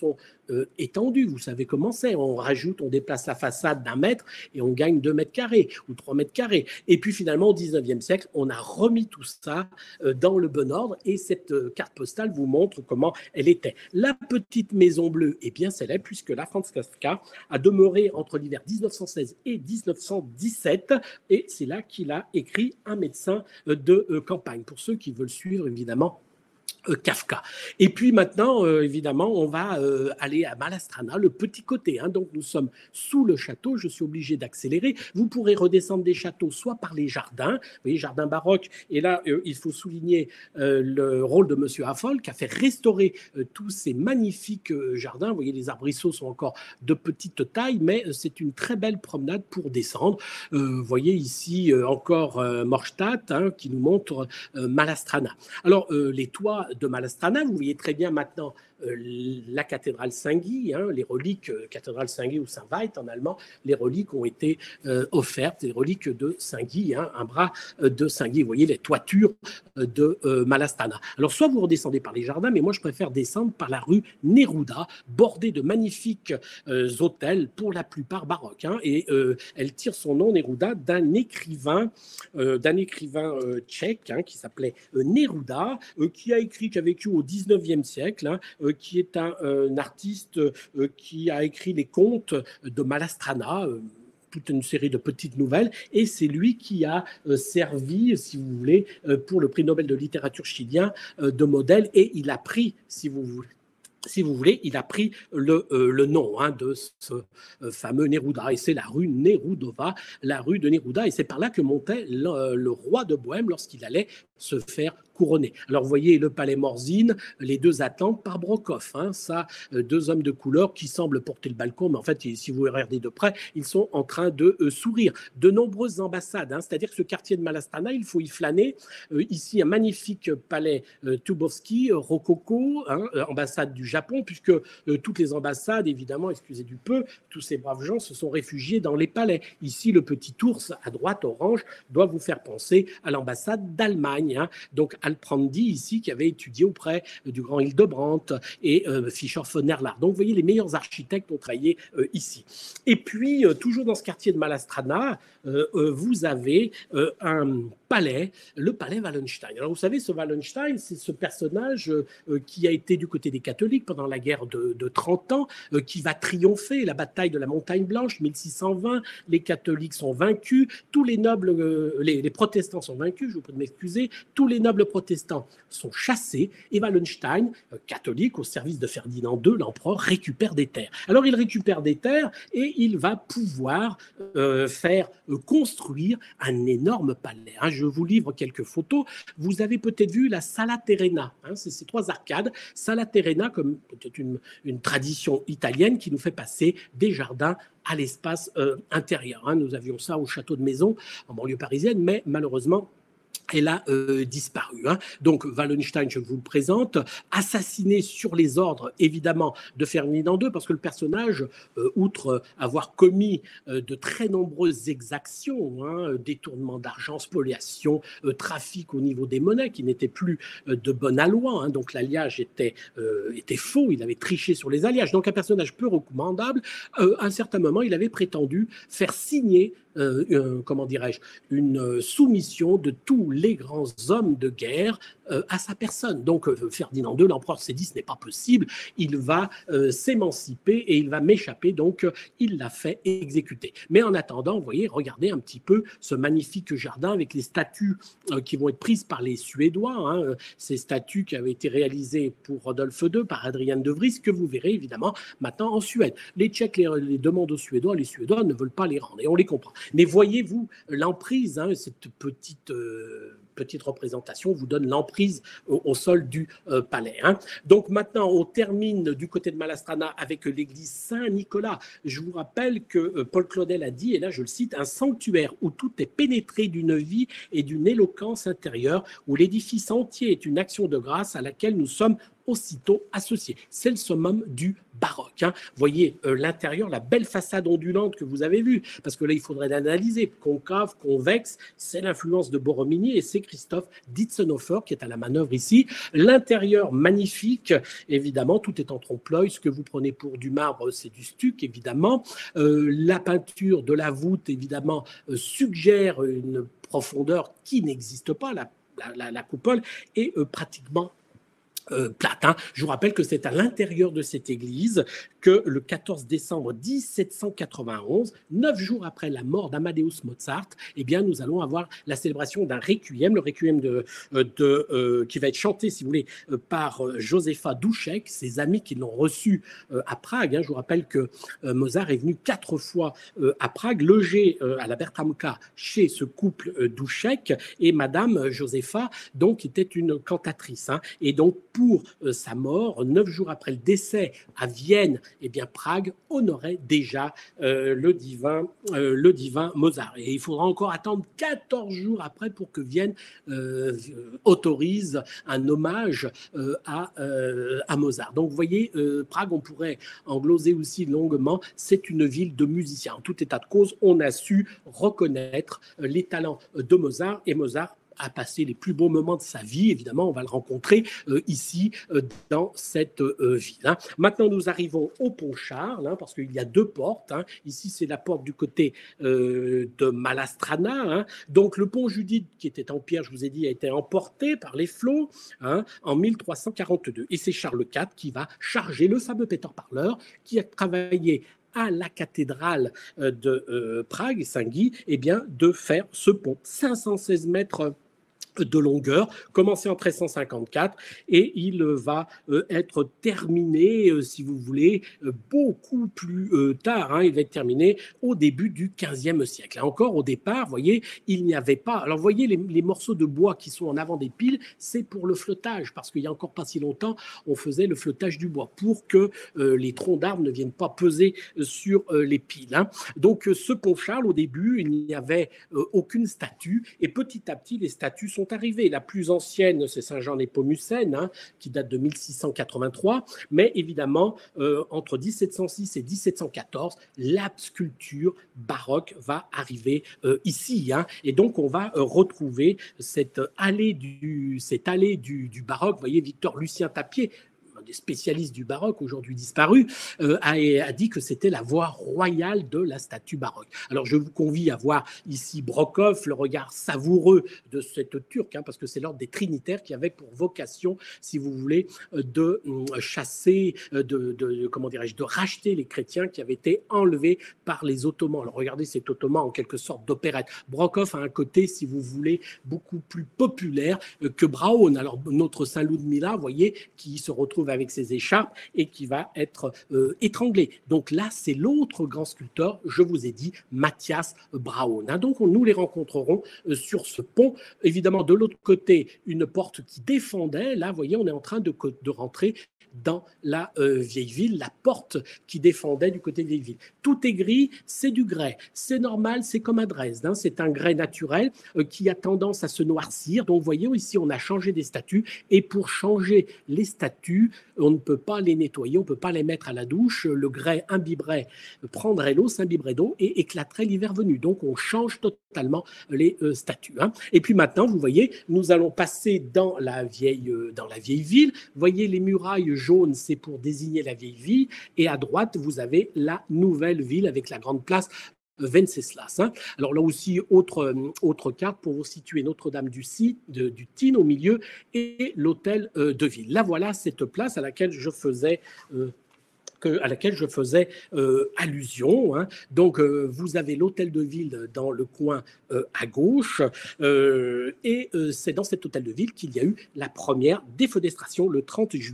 euh, étendue. Vous savez comment c'est. On rajoute, on déplace la façade d'un mètre et on gagne deux mètres carrés ou trois mètres carrés. Et puis finalement, au dix-neuvième siècle, on a remis tout ça euh, dans le bon ordre et cette euh, carte postale vous montre comment elle était. La petite maison bleue est bien célèbre puisque la Franz Kafka a demeuré entre l'hiver dix-neuf cent seize et dix-neuf cent dix-sept et c'est là qu'il a écrit Un médecin de euh, campagne. Pour ceux qui veulent suivre, évidemment, Euh, Kafka. Et puis maintenant, euh, évidemment, on va euh, aller à Malá le petit côté. Hein. Donc nous sommes sous le château, je suis obligé d'accélérer. Vous pourrez redescendre des châteaux soit par les jardins, vous voyez, jardin baroque. Et là, euh, il faut souligner euh, le rôle de Monsieur Affolck qui a fait restaurer euh, tous ces magnifiques euh, jardins. Vous voyez, les arbrisseaux sont encore de petite taille, mais euh, c'est une très belle promenade pour descendre. Euh, vous voyez ici euh, encore euh, Morstadt hein, qui nous montre euh, Malá. Alors, euh, les toits de Malá, vous voyez très bien maintenant euh, la cathédrale Saint-Guy, hein, les reliques, euh, cathédrale Saint-Guy ou Saint-Veit en allemand, les reliques ont été euh, offertes, les reliques de Saint-Guy, hein, un bras euh, de Saint-Guy, vous voyez les toitures euh, de euh, Malá. Alors soit vous redescendez par les jardins, mais moi je préfère descendre par la rue Neruda, bordée de magnifiques euh, hôtels, pour la plupart baroques, hein, et euh, elle tire son nom, Neruda, d'un écrivain, euh, d'un écrivain euh, tchèque hein, qui s'appelait euh, Neruda, euh, qui a écrit, qui a vécu au dix-neuvième siècle, hein, euh, qui est un, un artiste euh, qui a écrit les contes de Malá Strana, euh, toute une série de petites nouvelles, et c'est lui qui a euh, servi, si vous voulez, euh, pour le prix Nobel de littérature chilien euh, de modèle, et il a pris, si vous voulez, si vous voulez, il a pris le, euh, le nom hein, de ce euh, fameux Neruda, et c'est la rue Nerudova, la rue de Neruda, et c'est par là que montait le, le roi de Bohême lorsqu'il allait se faire couronner. Alors vous voyez le palais Morzine, les deux attentes par Brokoff, hein, ça, euh, deux hommes de couleur qui semblent porter le balcon, mais en fait, si vous regardez de près, ils sont en train de euh, sourire. De nombreuses ambassades, hein, c'est-à-dire que ce quartier de Malá Strana, il faut y flâner. Euh, ici, un magnifique palais euh, Tchaikovsky, euh, rococo, hein, euh, ambassade du Japon, puisque euh, toutes les ambassades, évidemment, excusez du peu, tous ces braves gens se sont réfugiés dans les palais. Ici, le petit ours à droite, orange, doit vous faire penser à l'ambassade d'Allemagne. Hein. Donc, Alprandi, ici, qui avait étudié auprès euh, du grand Hildebrandt et euh, Fischer von Erlach. Donc, vous voyez, les meilleurs architectes ont travaillé euh, ici. Et puis, euh, toujours dans ce quartier de Malá Strana, euh, euh, vous avez euh, un palais, le palais Wallenstein. Alors, vous savez, ce Wallenstein, c'est ce personnage euh, qui a été du côté des catholiques pendant la guerre de, de trente ans, euh, qui va triompher, la bataille de la Montagne Blanche, mille six cent vingt, les catholiques sont vaincus, tous les nobles, euh, les, les protestants sont vaincus, je vous prie de m'excuser, tous les nobles protestants sont chassés, et Wallenstein, euh, catholique au service de Ferdinand deux, l'empereur, récupère des terres. Alors il récupère des terres et il va pouvoir euh, faire euh, construire un énorme palais. Hein, je vous livre quelques photos. Vous avez peut-être vu la Sala Terrena, hein, c'est ces trois arcades. Sala Terrena, comme peut-être une, une tradition italienne qui nous fait passer des jardins à l'espace euh, intérieur. Hein. Nous avions ça au château de Maison, en banlieue parisienne, mais malheureusement, elle a euh, disparu. Hein. Donc Wallenstein, je vous le présente, assassiné sur les ordres, évidemment, de Ferdinand deux, parce que le personnage, euh, outre avoir commis euh, de très nombreuses exactions, hein, détournement d'argent, spoliation, euh, trafic au niveau des monnaies, qui n'étaient plus euh, de bonne aloi, hein, donc l'alliage était, euh, était faux, il avait triché sur les alliages, donc un personnage peu recommandable. Euh, à un certain moment, il avait prétendu faire signer Euh, euh, comment dirais-je, une euh, soumission de tous les grands hommes de guerre euh, à sa personne. Donc euh, Ferdinand deux, l'empereur s'est dit, ce n'est pas possible, il va euh, s'émanciper et il va m'échapper, donc euh, il l'a fait exécuter. Mais en attendant, vous voyez, regardez un petit peu ce magnifique jardin avec les statues euh, qui vont être prises par les Suédois, hein, ces statues qui avaient été réalisées pour Rodolphe deux, par Adrien de Vries, que vous verrez évidemment maintenant en Suède. Les Tchèques les, les demandent aux Suédois, les Suédois ne veulent pas les rendre, et on les comprend. Mais voyez-vous l'emprise, hein, cette petite, euh, petite représentation vous donne l'emprise au, au sol du euh, palais. Hein. Donc maintenant, on termine du côté de Malá Strana avec l'église Saint-Nicolas. Je vous rappelle que euh, Paul Claudel a dit, et là je le cite, un sanctuaire où tout est pénétré d'une vie et d'une éloquence intérieure, où l'édifice entier est une action de grâce à laquelle nous sommes aussitôt associé. C'est le summum du baroque. Hein. Voyez euh, l'intérieur, la belle façade ondulante que vous avez vue, parce que là, il faudrait l'analyser. Concave, convexe, c'est l'influence de Borromini et c'est Christoph Dientzenhofer qui est à la manœuvre ici. L'intérieur magnifique, évidemment, tout est en trompe-l'œil. Ce que vous prenez pour du marbre, c'est du stuc, évidemment. Euh, la peinture de la voûte, évidemment, euh, suggère une profondeur qui n'existe pas. La, la, la, la coupole est euh, pratiquement Euh, plate. Hein. Je vous rappelle que c'est à l'intérieur de cette église que le quatorze décembre mille sept cent quatre-vingt-onze, neuf jours après la mort d'Amadeus Mozart, eh bien, nous allons avoir la célébration d'un requiem, le requiem de, de, euh, qui va être chanté, si vous voulez, par Józefa Dušek, ses amis qui l'ont reçu euh, à Prague. Hein. Je vous rappelle que euh, Mozart est venu quatre fois euh, à Prague, logé euh, à la Bertramka chez ce couple euh, Dušek, et Madame Józefa, donc, était une cantatrice. Hein. Et donc, pour euh, sa mort, neuf jours après le décès à Vienne, eh bien, Prague honorait déjà euh, le, divin, euh, le divin Mozart. Et il faudra encore attendre quatorze jours après pour que Vienne euh, autorise un hommage euh, à, euh, à Mozart. Donc, vous voyez, euh, Prague, on pourrait en gloser aussi longuement, c'est une ville de musiciens. En tout état de cause, on a su reconnaître euh, les talents de Mozart, et Mozart a passé les plus beaux moments de sa vie. Évidemment, on va le rencontrer euh, ici, euh, dans cette euh, ville. Hein. Maintenant, nous arrivons au pont Charles, hein, parce qu'il y a deux portes. Hein. Ici, c'est la porte du côté euh, de Malastrana. Hein. Donc, le pont Judith, qui était en pierre, je vous ai dit, a été emporté par les flots hein, en mille trois cent quarante-deux. Et c'est Charles quatre qui va charger le fameux Peter Parler, qui a travaillé à la cathédrale de euh, Prague, Saint-Guy, eh bien, de faire ce pont. cinq cent seize mètres de longueur, commencé en treize cent cinquante-quatre, et il va euh, être terminé, euh, si vous voulez, euh, beaucoup plus euh, tard. Hein, il va être terminé au début du quinzième siècle. Là encore, au départ, vous voyez, il n'y avait pas... Alors, vous voyez, les, les morceaux de bois qui sont en avant des piles, c'est pour le flottage, parce qu'il n'y a encore pas si longtemps, on faisait le flottage du bois, pour que euh, les troncs d'arbres ne viennent pas peser sur euh, les piles. Hein. Donc, euh, ce pont Charles, au début, il n'y avait euh, aucune statue, et petit à petit, les statues sont arrivées. La plus ancienne, c'est Saint-Jean-Népomucène, hein, qui date de mille six cent quatre-vingt-trois, mais évidemment, euh, entre mille sept cent six et mille sept cent quatorze, la sculpture baroque va arriver euh, ici. Hein, et donc, on va euh, retrouver cette allée du, cette allée du, du baroque. Vous voyez, Victor Lucien Tapier, des spécialistes du baroque, aujourd'hui disparu, euh, a, a dit que c'était la voie royale de la statue baroque. Alors, je vous convie à voir ici Brockhoff, le regard savoureux de cette turque, hein, parce que c'est l'ordre des Trinitaires qui avait pour vocation, si vous voulez, de euh, chasser, de, de, comment dirais-je, de racheter les chrétiens qui avaient été enlevés par les Ottomans. Alors, regardez cet Ottoman en quelque sorte d'opérette. Brockhoff a un côté, si vous voulez, beaucoup plus populaire que Braun. Alors, notre Saint-Loup de Milan, vous voyez, qui se retrouve avec ses écharpes et qui va être euh, étranglé. Donc là, c'est l'autre grand sculpteur, je vous ai dit, Matthias Braun. Hein, donc on, nous les rencontrerons euh, sur ce pont. Évidemment, de l'autre côté, une porte qui défendait. Là, vous voyez, on est en train de, de rentrer dans la euh, vieille ville, la porte qui défendait du côté de vieille ville. Tout est gris, c'est du grès. C'est normal, c'est comme à Dresde. Hein, c'est un grès naturel euh, qui a tendance à se noircir. Donc, vous voyez, ici, on a changé des statues. Et pour changer les statues, on ne peut pas les nettoyer, on ne peut pas les mettre à la douche. Le grès imbiberait, prendrait l'eau, s'imbiberait d'eau et éclaterait l'hiver venu. Donc, on change totalement les euh, statues. Hein. Et puis maintenant, vous voyez, nous allons passer dans la vieille, euh, dans la vieille ville. Vous voyez, les murailles jaune, c'est pour désigner la vieille ville. Et à droite, vous avez la nouvelle ville avec la grande place Venceslas. Hein. Alors là aussi, autre, autre carte pour vous situer Notre-Dame du, de, du Tyne au milieu et l'hôtel euh, de ville. Là, voilà cette place à laquelle je faisais... Euh, Que, à laquelle je faisais euh, allusion. Hein. Donc, euh, vous avez l'hôtel de ville dans le coin euh, à gauche, euh, et euh, c'est dans cet hôtel de ville qu'il y a eu la première défenestration le trente juillet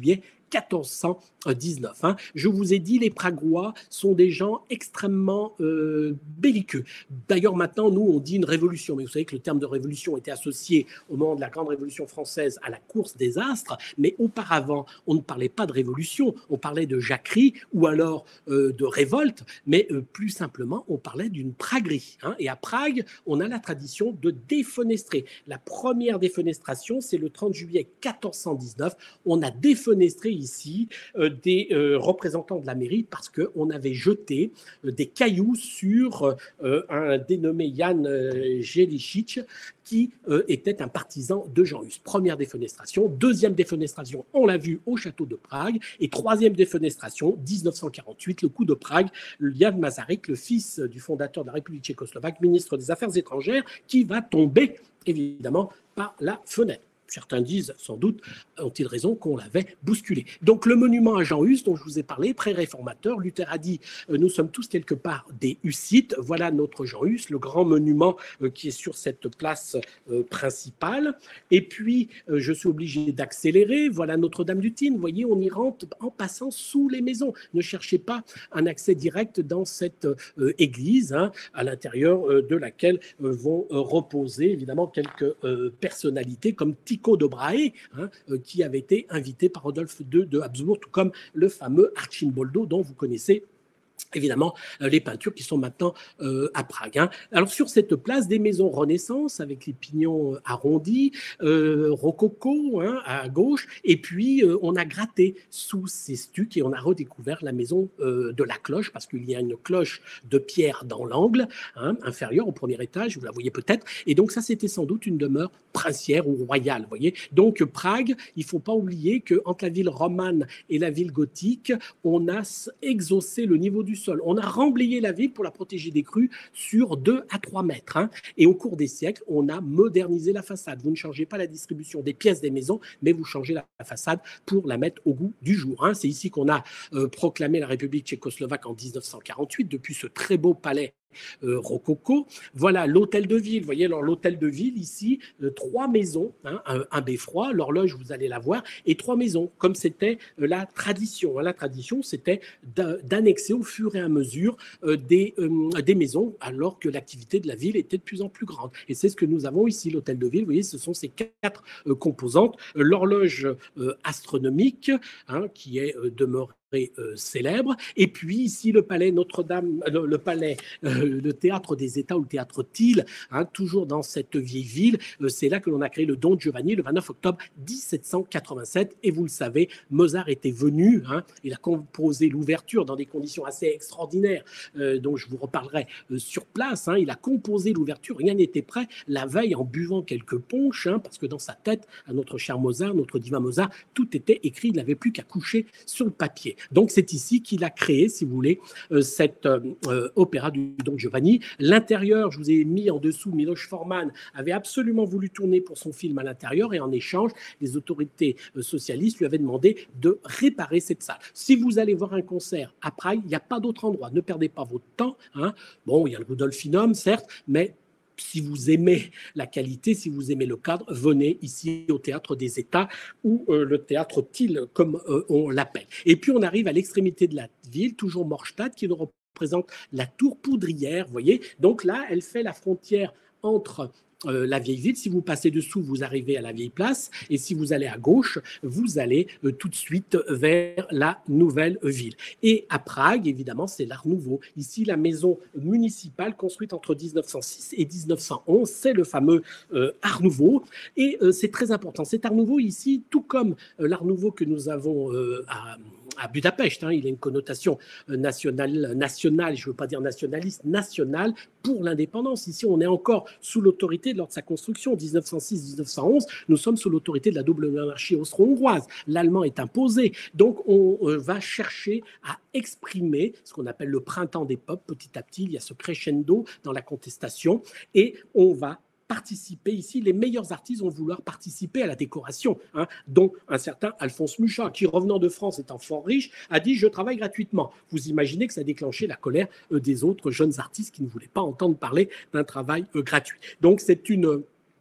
quatorze cent dix-neuf. Hein. Je vous ai dit, les Pragois sont des gens extrêmement euh, belliqueux. D'ailleurs, maintenant, nous, on dit une révolution, mais vous savez que le terme de révolution était associé au moment de la Grande Révolution française à la course des astres, mais auparavant, on ne parlait pas de révolution, on parlait de jacquerie ou alors euh, de révolte, mais euh, plus simplement, on parlait d'une praguerie. Hein. Et à Prague, on a la tradition de défenestrer. La première défenestration, c'est le trente juillet quatorze cent dix-neuf. On a défenestré ici euh, des euh, représentants de la mairie parce qu'on avait jeté euh, des cailloux sur euh, un dénommé Jan euh, Jeličić qui euh, était un partisan de Jean Hus. Première défenestration. Deuxième défenestration, on l'a vu au château de Prague. Et troisième défenestration, dix-neuf cent quarante-huit, le coup de Prague, Jan Masaryk, le fils du fondateur de la République tchécoslovaque, ministre des Affaires étrangères, qui va tomber évidemment par la fenêtre. Certains disent, sans doute, ont-ils raison, qu'on l'avait bousculé. Donc le monument à Jean Hus, dont je vous ai parlé, pré-réformateur, Luther a dit, euh, nous sommes tous quelque part des Hussites. Voilà notre Jean Hus, le grand monument euh, qui est sur cette place euh, principale. Et puis, euh, je suis obligé d'accélérer. Voilà Notre-Dame-du-Tyne. Vous voyez, on y rentre en passant sous les maisons. Ne cherchez pas un accès direct dans cette euh, église, hein, à l'intérieur euh, de laquelle euh, vont euh, reposer, évidemment, quelques euh, personnalités comme Tycho de Brahe, hein, euh, qui avait été invité par Rodolphe deux de Habsbourg, tout comme le fameux Arcimboldo dont vous connaissez évidemment euh, les peintures qui sont maintenant euh, à Prague. Hein. Alors sur cette place, des maisons Renaissance avec les pignons euh, arrondis, euh, rococo hein, à gauche, et puis euh, on a gratté sous ces stucs et on a redécouvert la maison euh, de la cloche, parce qu'il y a une cloche de pierre dans l'angle hein, inférieur au premier étage, vous la voyez peut-être, et donc ça c'était sans doute une demeure princière ou royale, vous voyez. Donc Prague, il ne faut pas oublier qu'entre la ville romane et la ville gothique, on a exaucé le niveau du sol. On a remblayé la ville pour la protéger des crues sur deux à trois mètres. Hein. Et au cours des siècles, on a modernisé la façade. Vous ne changez pas la distribution des pièces des maisons, mais vous changez la façade pour la mettre au goût du jour. Hein. C'est ici qu'on a euh, proclamé la République tchécoslovaque en dix-neuf cent quarante-huit, depuis ce très beau palais Euh, rococo. Voilà l'hôtel de ville. Vous voyez, alors l'hôtel de ville ici, euh, trois maisons, hein, un, un beffroi, l'horloge, vous allez la voir, et trois maisons, comme c'était euh, la tradition. Hein. La tradition, c'était d'annexer au fur et à mesure euh, des, euh, des maisons, alors que l'activité de la ville était de plus en plus grande. Et c'est ce que nous avons ici, l'hôtel de ville. Vous voyez, ce sont ces quatre euh, composantes. Euh, l'horloge euh, astronomique, hein, qui est euh, demeurée Euh, célèbre, et puis ici le palais Notre-Dame, le, le palais, euh, le théâtre des États ou le théâtre Thiel, hein, toujours dans cette vieille ville. Euh, c'est là que l'on a créé le Don Giovanni le vingt-neuf octobre dix-sept cent quatre-vingt-sept, et vous le savez, Mozart était venu, hein, il a composé l'ouverture dans des conditions assez extraordinaires, euh, dont je vous reparlerai euh, sur place. Hein, il a composé l'ouverture, rien n'était prêt, la veille en buvant quelques punch, hein, parce que dans sa tête, à notre cher Mozart, notre divin Mozart, tout était écrit, il n'avait plus qu'à coucher sur le papier. Donc c'est ici qu'il a créé, si vous voulez, euh, cet euh, opéra du Don Giovanni. L'intérieur, je vous ai mis en dessous, Miloš Forman avait absolument voulu tourner pour son film à l'intérieur, et en échange, les autorités euh, socialistes lui avaient demandé de réparer cette salle. Si vous allez voir un concert à Prague, il n'y a pas d'autre endroit, ne perdez pas votre temps. Hein. Bon, il y a le Rudolfinum, certes, mais si vous aimez la qualité, si vous aimez le cadre, venez ici au Théâtre des États, ou euh, le Théâtre Thiel, comme euh, on l'appelle. Et puis on arrive à l'extrémité de la ville, toujours Morstadt, qui nous représente la tour poudrière, vous voyez. Donc là, elle fait la frontière entre Euh, la vieille ville. Si vous passez dessous, vous arrivez à la vieille place, et si vous allez à gauche, vous allez euh, tout de suite vers la nouvelle ville. Et à Prague, évidemment, c'est l'Art Nouveau. Ici, la maison municipale construite entre dix-neuf cent six et dix-neuf cent onze, c'est le fameux euh, Art Nouveau, et euh, c'est très important. Cet Art Nouveau ici, tout comme euh, l'Art Nouveau que nous avons euh, à à Budapest, hein, il a une connotation nationale, nationale, je ne veux pas dire nationaliste, nationale pour l'indépendance. Ici, on est encore sous l'autorité lors de sa construction, dix-neuf cent six dix-neuf cent onze, nous sommes sous l'autorité de la double monarchie austro-hongroise. L'allemand est imposé. Donc, on euh, va chercher à exprimer ce qu'on appelle le printemps des peuples. Petit à petit, il y a ce crescendo dans la contestation, et on va participer ici, les meilleurs artistes vont vouloir participer à la décoration, hein, dont un certain Alphonse Mucha, qui, revenant de France étant fort riche, a dit « je travaille gratuitement ». Vous imaginez que ça a déclenché la colère euh, des autres jeunes artistes qui ne voulaient pas entendre parler d'un travail euh, gratuit. Donc c'est une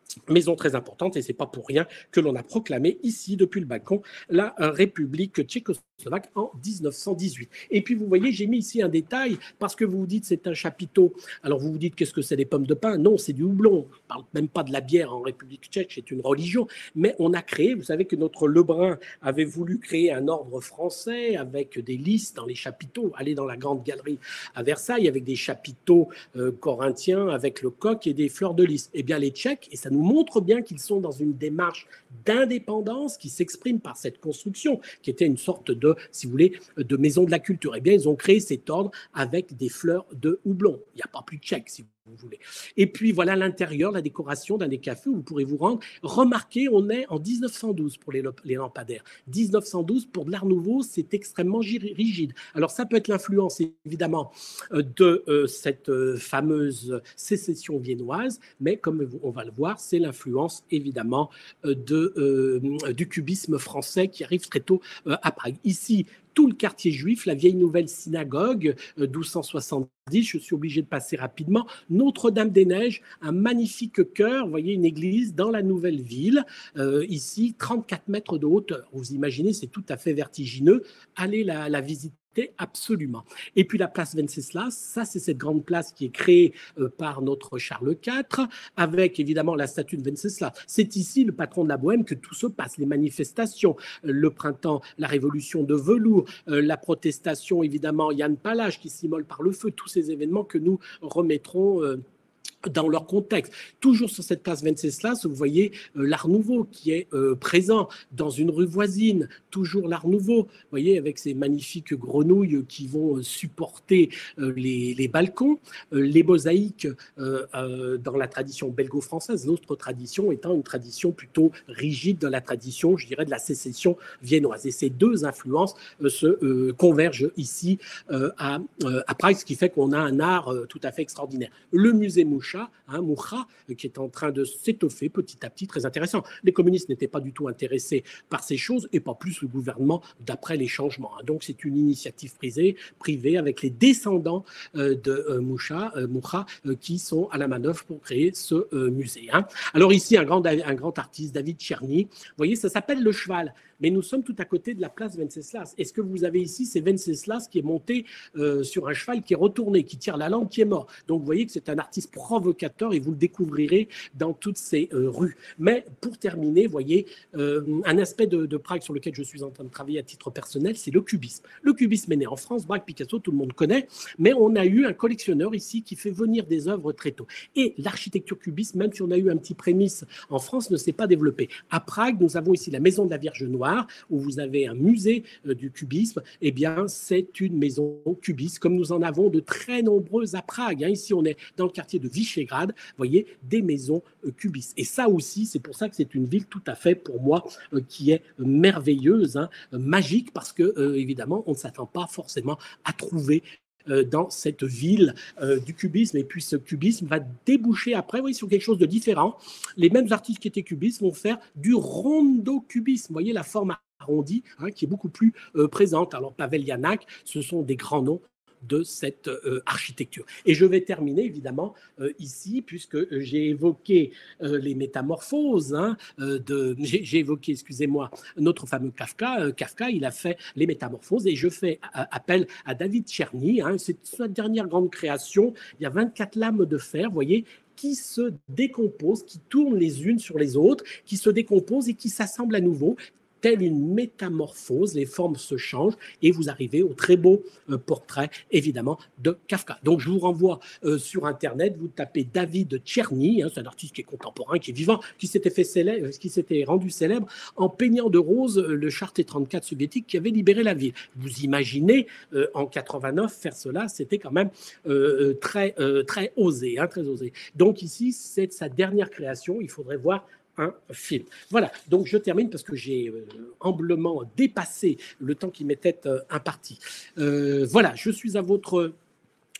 Maison très importante, et ce n'est pas pour rien que l'on a proclamé ici, depuis le balcon, la République tchécoslovaque en mille neuf cent dix-huit. Et puis, vous voyez, j'ai mis ici un détail, parce que vous vous dites c'est un chapiteau. Alors, vous vous dites qu'est-ce que c'est, des pommes de pin? Non, c'est du houblon. On ne parle même pas de la bière en République tchèque, c'est une religion. Mais on a créé, vous savez que notre Lebrun avait voulu créer un ordre français avec des listes dans les chapiteaux. Allez dans la grande galerie à Versailles, avec des chapiteaux euh, corinthiens, avec le coq et des fleurs de lys. Eh bien, les Tchèques, et ça nous montre bien qu'ils sont dans une démarche d'indépendance qui s'exprime par cette construction, qui était une sorte de, si vous voulez, de maison de la culture. Eh bien, ils ont créé cet ordre avec des fleurs de houblon. Il n'y a pas plus tchèque, si vous voulez. Et puis, voilà l'intérieur, la décoration d'un des cafés où vous pourrez vous rendre. Remarquez, on est en mille neuf cent douze pour les, les lampadaires. mille neuf cent douze, pour de l'Art Nouveau, c'est extrêmement rigide. Alors, ça peut être l'influence, évidemment, de euh, cette euh, fameuse sécession viennoise, mais comme on va le voir, c'est l'influence, évidemment, de, euh, du cubisme français qui arrive très tôt euh, à Prague. Ici, tout le quartier juif, la vieille nouvelle synagogue, euh, douze cent soixante-dix, je suis obligé de passer rapidement, Notre-Dame-des-Neiges, un magnifique chœur, vous voyez une église dans la nouvelle ville, euh, ici, trente-quatre mètres de hauteur. Vous imaginez, c'est tout à fait vertigineux. Allez la, la visiter. Absolument. Et puis la place Venceslas, ça c'est cette grande place qui est créée euh, par notre Charles quatre, avec évidemment la statue de Venceslas. C'est ici, le patron de la Bohème, que tout se passe, les manifestations, euh, le printemps, la révolution de velours, euh, la protestation, évidemment, Yann Palach qui s'immole par le feu, tous ces événements que nous remettrons euh, dans leur contexte. Toujours sur cette place Venceslas, vous voyez euh, l'Art Nouveau qui est euh, présent dans une rue voisine, toujours l'Art Nouveau, vous voyez, avec ces magnifiques grenouilles qui vont euh, supporter euh, les, les balcons, euh, les mosaïques euh, euh, dans la tradition belgo-française, l'autre tradition étant une tradition plutôt rigide dans la tradition, je dirais, de la sécession viennoise. Et ces deux influences euh, se euh, convergent ici euh, à, euh, à Prague, ce qui fait qu'on a un art euh, tout à fait extraordinaire. Le musée Moucha, Hein, Moucha, qui est en train de s'étoffer petit à petit, très intéressant. Les communistes n'étaient pas du tout intéressés par ces choses et pas plus le gouvernement d'après les changements. Hein. Donc c'est une initiative privée, privée avec les descendants euh, de euh, Moucha, euh, Moucha euh, qui sont à la manœuvre pour créer ce euh, musée. Hein. Alors ici, un grand, un grand artiste, David Tcherny. Vous voyez, ça s'appelle Le Cheval. Mais nous sommes tout à côté de la place Venceslas. Et ce que vous avez ici, c'est Venceslas qui est monté euh, sur un cheval qui est retourné, qui tire la langue, qui est mort. Donc vous voyez que c'est un artiste provocateur et vous le découvrirez dans toutes ces euh, rues. Mais pour terminer, vous voyez, euh, un aspect de, de Prague sur lequel je suis en train de travailler à titre personnel, c'est le cubisme. Le cubisme est né en France, Braque, Picasso, tout le monde connaît, mais on a eu un collectionneur ici qui fait venir des œuvres très tôt. Et l'architecture cubiste, même si on a eu un petit prémisse en France, ne s'est pas développée. À Prague, nous avons ici la Maison de la Vierge Noire, où vous avez un musée euh, du cubisme. Eh bien, c'est une maison cubiste, comme nous en avons de très nombreuses à Prague. Hein. Ici, on est dans le quartier de Vyšehrad, vous voyez, des maisons euh, cubistes. Et ça aussi, c'est pour ça que c'est une ville tout à fait, pour moi, euh, qui est euh, merveilleuse, hein, euh, magique, parce que, euh, évidemment, on ne s'attend pas forcément à trouver dans cette ville euh, du cubisme. Et puis ce cubisme va déboucher après, oui, sur quelque chose de différent. Les mêmes artistes qui étaient cubistes vont faire du rondo-cubisme. Vous voyez la forme arrondie, hein, qui est beaucoup plus euh, présente. Alors Pavel Yanak, ce sont des grands noms de cette euh, architecture. Et je vais terminer évidemment euh, ici, puisque j'ai évoqué euh, les métamorphoses, hein, euh, de, j'ai, j'ai évoqué, excusez-moi, notre fameux Kafka. Euh, Kafka, il a fait les métamorphoses et je fais euh, appel à David Tcherny, hein, c'est sa dernière grande création. Il y a vingt-quatre lames de fer, vous voyez, qui se décomposent, qui tournent les unes sur les autres, qui se décomposent et qui s'assemblent à nouveau. Telle une métamorphose, les formes se changent et vous arrivez au très beau euh, portrait, évidemment, de Kafka. Donc, je vous renvoie euh, sur Internet, vous tapez David Tcherny, hein, c'est un artiste qui est contemporain, qui est vivant, qui s'était fait célèbre, qui s'était rendu célèbre en peignant de rose euh, le char T trente-quatre soviétique qui avait libéré la ville. Vous imaginez, euh, en quatre-vingt-neuf, faire cela, c'était quand même euh, très, euh, très osé, hein, très osé. Donc ici, c'est sa dernière création, il faudrait voir un film. Voilà, donc je termine parce que j'ai euh, humblement dépassé le temps qui m'était euh, imparti. Euh, voilà, je suis à votre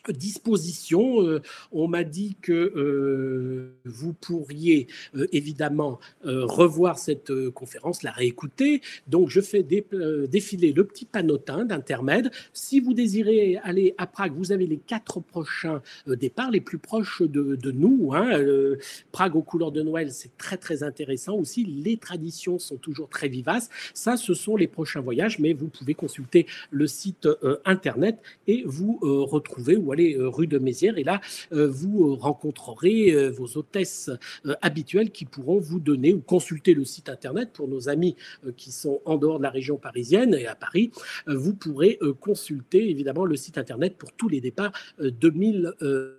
disposition. Euh, on m'a dit que euh, vous pourriez euh, évidemment euh, revoir cette euh, conférence, la réécouter. Donc, je fais dé, euh, défiler le petit panotin d'Intermed. Si vous désirez aller à Prague, vous avez les quatre prochains euh, départs, les plus proches de, de nous. Hein. Euh, Prague aux couleurs de Noël, c'est très, très intéressant aussi. Les traditions sont toujours très vivaces. Ça, ce sont les prochains voyages, mais vous pouvez consulter le site euh, Internet et vous euh, retrouver ou aller euh, rue de Mézières. Et là, euh, vous euh, rencontrerez euh, vos hôtesses euh, habituelles qui pourront vous donner ou consulter le site Internet pour nos amis euh, qui sont en dehors de la région parisienne et à Paris. Euh, vous pourrez euh, consulter évidemment le site Internet pour tous les départs euh, deux mille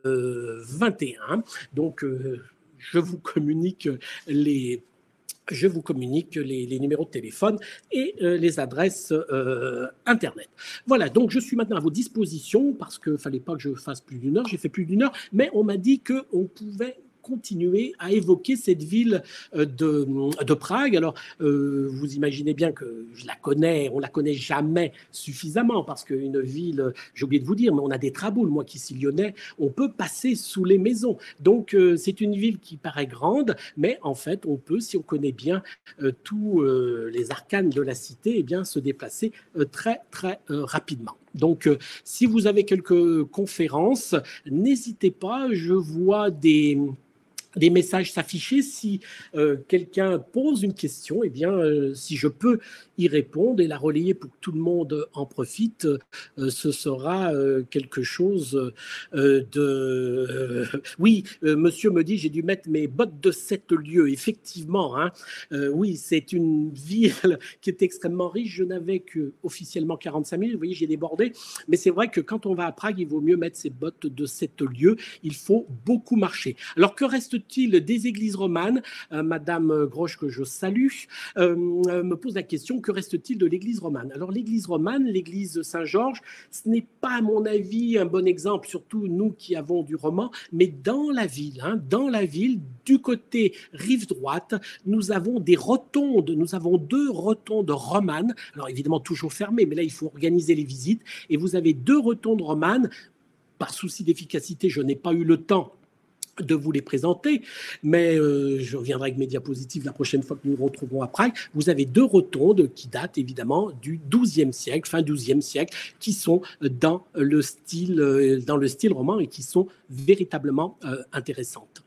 vingt et un. Donc, euh, je vous communique les je vous communique les, les numéros de téléphone et euh, les adresses euh, Internet. Voilà, donc je suis maintenant à vos dispositions parce qu'il ne fallait pas que je fasse plus d'une heure. J'ai fait plus d'une heure, mais on m'a dit qu'on pouvait continuer à évoquer cette ville de, de Prague. Alors, euh, vous imaginez bien que je la connais, on la connaît jamais suffisamment parce qu'une ville, j'ai oublié de vous dire, mais on a des traboules. Moi qui suis lyonnais, on peut passer sous les maisons. Donc, euh, c'est une ville qui paraît grande, mais en fait, on peut, si on connaît bien euh, tous euh, les arcanes de la cité, eh bien, se déplacer euh, très, très euh, rapidement. Donc, euh, si vous avez quelques conférences, n'hésitez pas. Je vois des... des messages s'afficher. Si euh, quelqu'un pose une question, eh bien, euh, si je peux y répondre et la relayer pour que tout le monde en profite, euh, ce sera euh, quelque chose euh, de... Euh, oui, euh, monsieur me dit, j'ai dû mettre mes bottes de sept lieues. Effectivement, hein, euh, oui, c'est une ville qui est extrêmement riche. Je n'avais que officiellement quarante-cinq mille. Vous voyez, j'ai débordé. Mais c'est vrai que quand on va à Prague, il vaut mieux mettre ses bottes de sept lieues. Il faut beaucoup marcher. Alors, que reste-t-il des églises romanes? euh, Madame Grosch, que je salue, euh, me pose la question, que reste-t-il de l'église romane? Alors, l'église romane, l'église Saint-Georges, ce n'est pas, à mon avis, un bon exemple, surtout nous qui avons du roman, mais dans la ville, hein, dans la ville, du côté rive droite, nous avons des rotondes, nous avons deux rotondes romanes, alors évidemment toujours fermées, mais là, il faut organiser les visites, et vous avez deux rotondes romanes. Par souci d'efficacité, je n'ai pas eu le temps de vous les présenter, mais euh, je reviendrai avec mes diapositives la prochaine fois que nous nous retrouverons à Prague. Vous avez deux rotondes qui datent évidemment du douzième siècle, fin douzième siècle, qui sont dans le style, euh, dans le style roman et qui sont véritablement euh, intéressantes.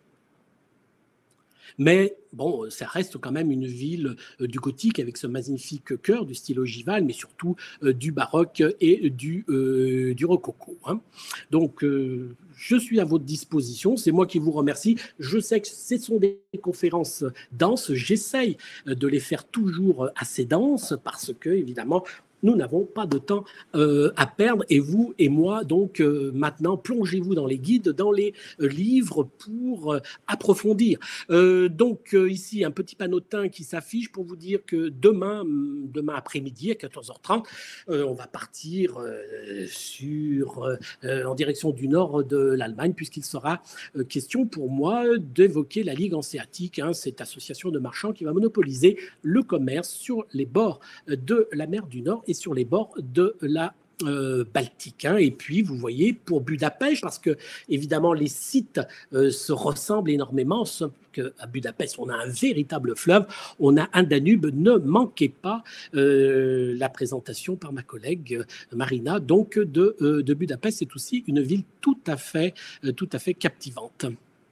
Mais bon, ça reste quand même une ville euh, du gothique avec ce magnifique chœur du style ogival, mais surtout euh, du baroque et du, euh, du rococo. Hein. Donc, euh, je suis à votre disposition. C'est moi qui vous remercie. Je sais que ce sont des conférences denses. J'essaye de les faire toujours assez denses parce que, évidemment, nous n'avons pas de temps euh, à perdre et vous et moi, donc euh, maintenant, plongez-vous dans les guides, dans les euh, livres pour euh, approfondir. Euh, donc euh, ici, un petit panotin qui s'affiche pour vous dire que demain, demain après-midi à quatorze heures trente, euh, on va partir euh, sur, euh, en direction du nord de l'Allemagne puisqu'il sera euh, question pour moi d'évoquer la Ligue hanséatique, hein, cette association de marchands qui va monopoliser le commerce sur les bords de la mer du Nord et sur les bords de la euh, Baltique. Hein. Et puis, vous voyez, pour Budapest, parce que, évidemment, les sites euh, se ressemblent énormément, sauf qu'à Budapest, on a un véritable fleuve, on a un Danube. Ne manquez pas euh, la présentation par ma collègue euh, Marina, donc de, euh, de Budapest. C'est aussi une ville tout à fait, euh, tout à fait captivante.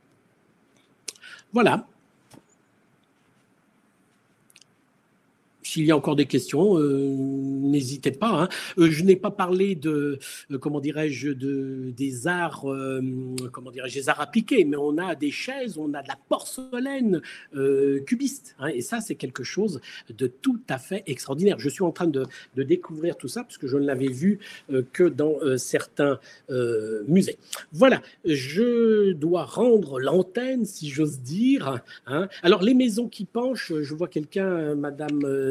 Voilà. S'il y a encore des questions, euh, n'hésitez pas. Hein. Euh, je n'ai pas parlé de, euh, comment dirais-je, de, des arts, euh, comment dirais-je, des arts appliqués, mais on a des chaises, on a de la porcelaine euh, cubiste. Hein, et ça, c'est quelque chose de tout à fait extraordinaire. Je suis en train de, de découvrir tout ça, parce que je ne l'avais vu euh, que dans euh, certains euh, musées. Voilà, je dois rendre l'antenne, si j'ose dire. Hein. Alors, les maisons qui penchent, je vois quelqu'un, Madame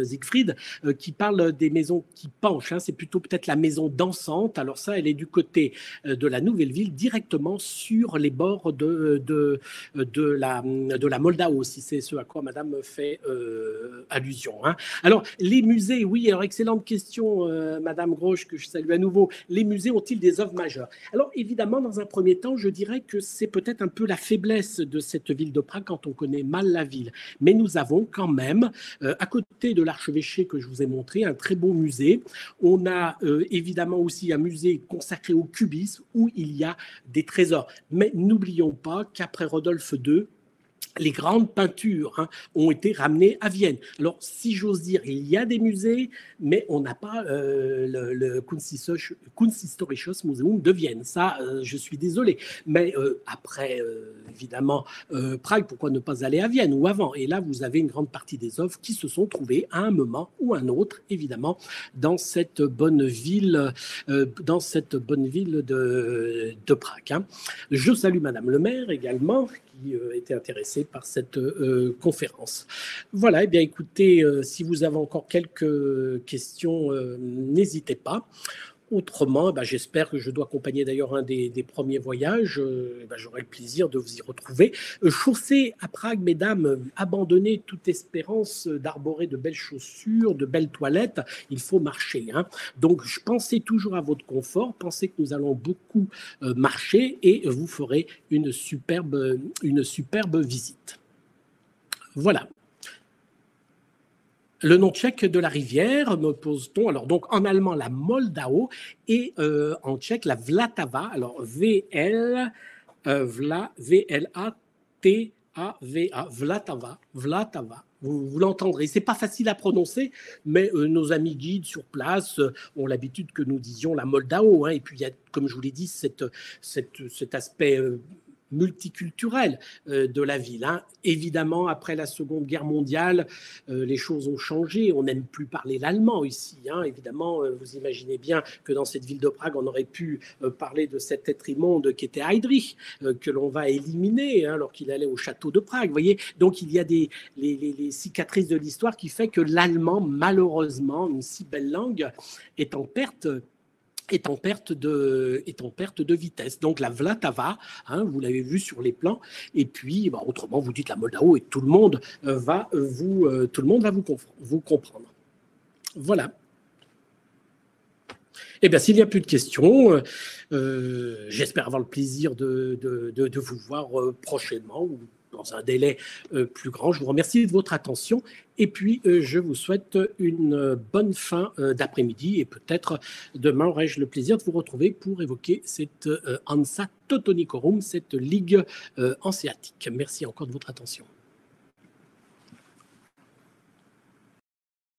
Siegfried, euh, qui parle des maisons qui penchent. Hein. C'est plutôt peut-être la maison dansante. Alors ça, elle est du côté euh, de la nouvelle ville, directement sur les bords de, de, de, la, de la Moldau, si c'est ce à quoi Madame fait euh, allusion. Hein. Alors, les musées, oui, alors excellente question, euh, Madame Grosch, que je salue à nouveau. Les musées ont-ils des œuvres majeures? Alors, évidemment, dans un premier temps, je dirais que c'est peut-être un peu la faiblesse de cette ville de Prague quand on connaît mal la ville. Mais nous avons quand même, euh, à côté de l'archevêché que je vous ai montré, un très beau musée. On a euh, évidemment aussi un musée consacré au cubisme où il y a des trésors. Mais n'oublions pas qu'après Rodolphe deux, les grandes peintures hein, ont été ramenées à Vienne. Alors, si j'ose dire, il y a des musées, mais on n'a pas euh, le, le Kunsthistorisches Museum de Vienne. Ça, euh, je suis désolé. Mais euh, après, euh, évidemment, euh, Prague, pourquoi ne pas aller à Vienne ou avant? Et là, vous avez une grande partie des œuvres qui se sont trouvées à un moment ou un autre, évidemment, dans cette bonne ville, euh, dans cette bonne ville de, de Prague. Hein. Je salue Madame le maire également, qui euh, était intéressée par cette euh, conférence. Voilà, eh bien écoutez, euh, si vous avez encore quelques questions, euh, n'hésitez pas. Autrement, ben, j'espère que je dois accompagner d'ailleurs un des, des premiers voyages. Euh, ben, j'aurai le plaisir de vous y retrouver. Euh, chaussée à Prague, mesdames, euh, abandonnez toute espérance d'arborer de belles chaussures, de belles toilettes. Il faut marcher. Hein. Donc, je pensez toujours à votre confort. Pensez que nous allons beaucoup euh, marcher et vous ferez une superbe, une superbe visite. Voilà. Le nom tchèque de la rivière, me pose-t-on, alors donc en allemand la Moldau et euh, en tchèque la Vltava, alors V L, euh, Vla, V L A T A V A, Vltava, Vltava. Vous, vous l'entendrez, c'est pas facile à prononcer, mais euh, nos amis guides sur place euh, ont l'habitude que nous disions la Moldau, hein, et puis il y a, comme je vous l'ai dit, cette, cette, cet aspect euh, multiculturel euh, de la ville. Hein. Évidemment, après la Seconde Guerre mondiale, euh, les choses ont changé. On n'aime plus parler l'allemand ici. Hein. Évidemment, euh, vous imaginez bien que dans cette ville de Prague, on aurait pu euh, parler de cet être immonde qui était Heydrich, euh, que l'on va éliminer hein, alors qu'il allait au château de Prague. Vous voyez, donc il y a des les, les, les cicatrices de l'histoire qui fait que l'allemand, malheureusement, une si belle langue, est en perte. Est en, perte de, est en perte de vitesse. Donc la Vltava, hein, vous l'avez vu sur les plans, et puis bah, autrement vous dites la Moldau et tout le monde euh, va vous, euh, tout le monde va vous, vous comprendre. Voilà. Eh bien, s'il n'y a plus de questions, euh, j'espère avoir le plaisir de, de, de, de vous voir euh, prochainement ou dans un délai euh, plus grand. Je vous remercie de votre attention et puis euh, je vous souhaite une bonne fin euh, d'après-midi et peut-être demain aurai-je le plaisir de vous retrouver pour évoquer cette euh, Hansa Teutonicorum, cette ligue euh, hanséatique. Merci encore de votre attention.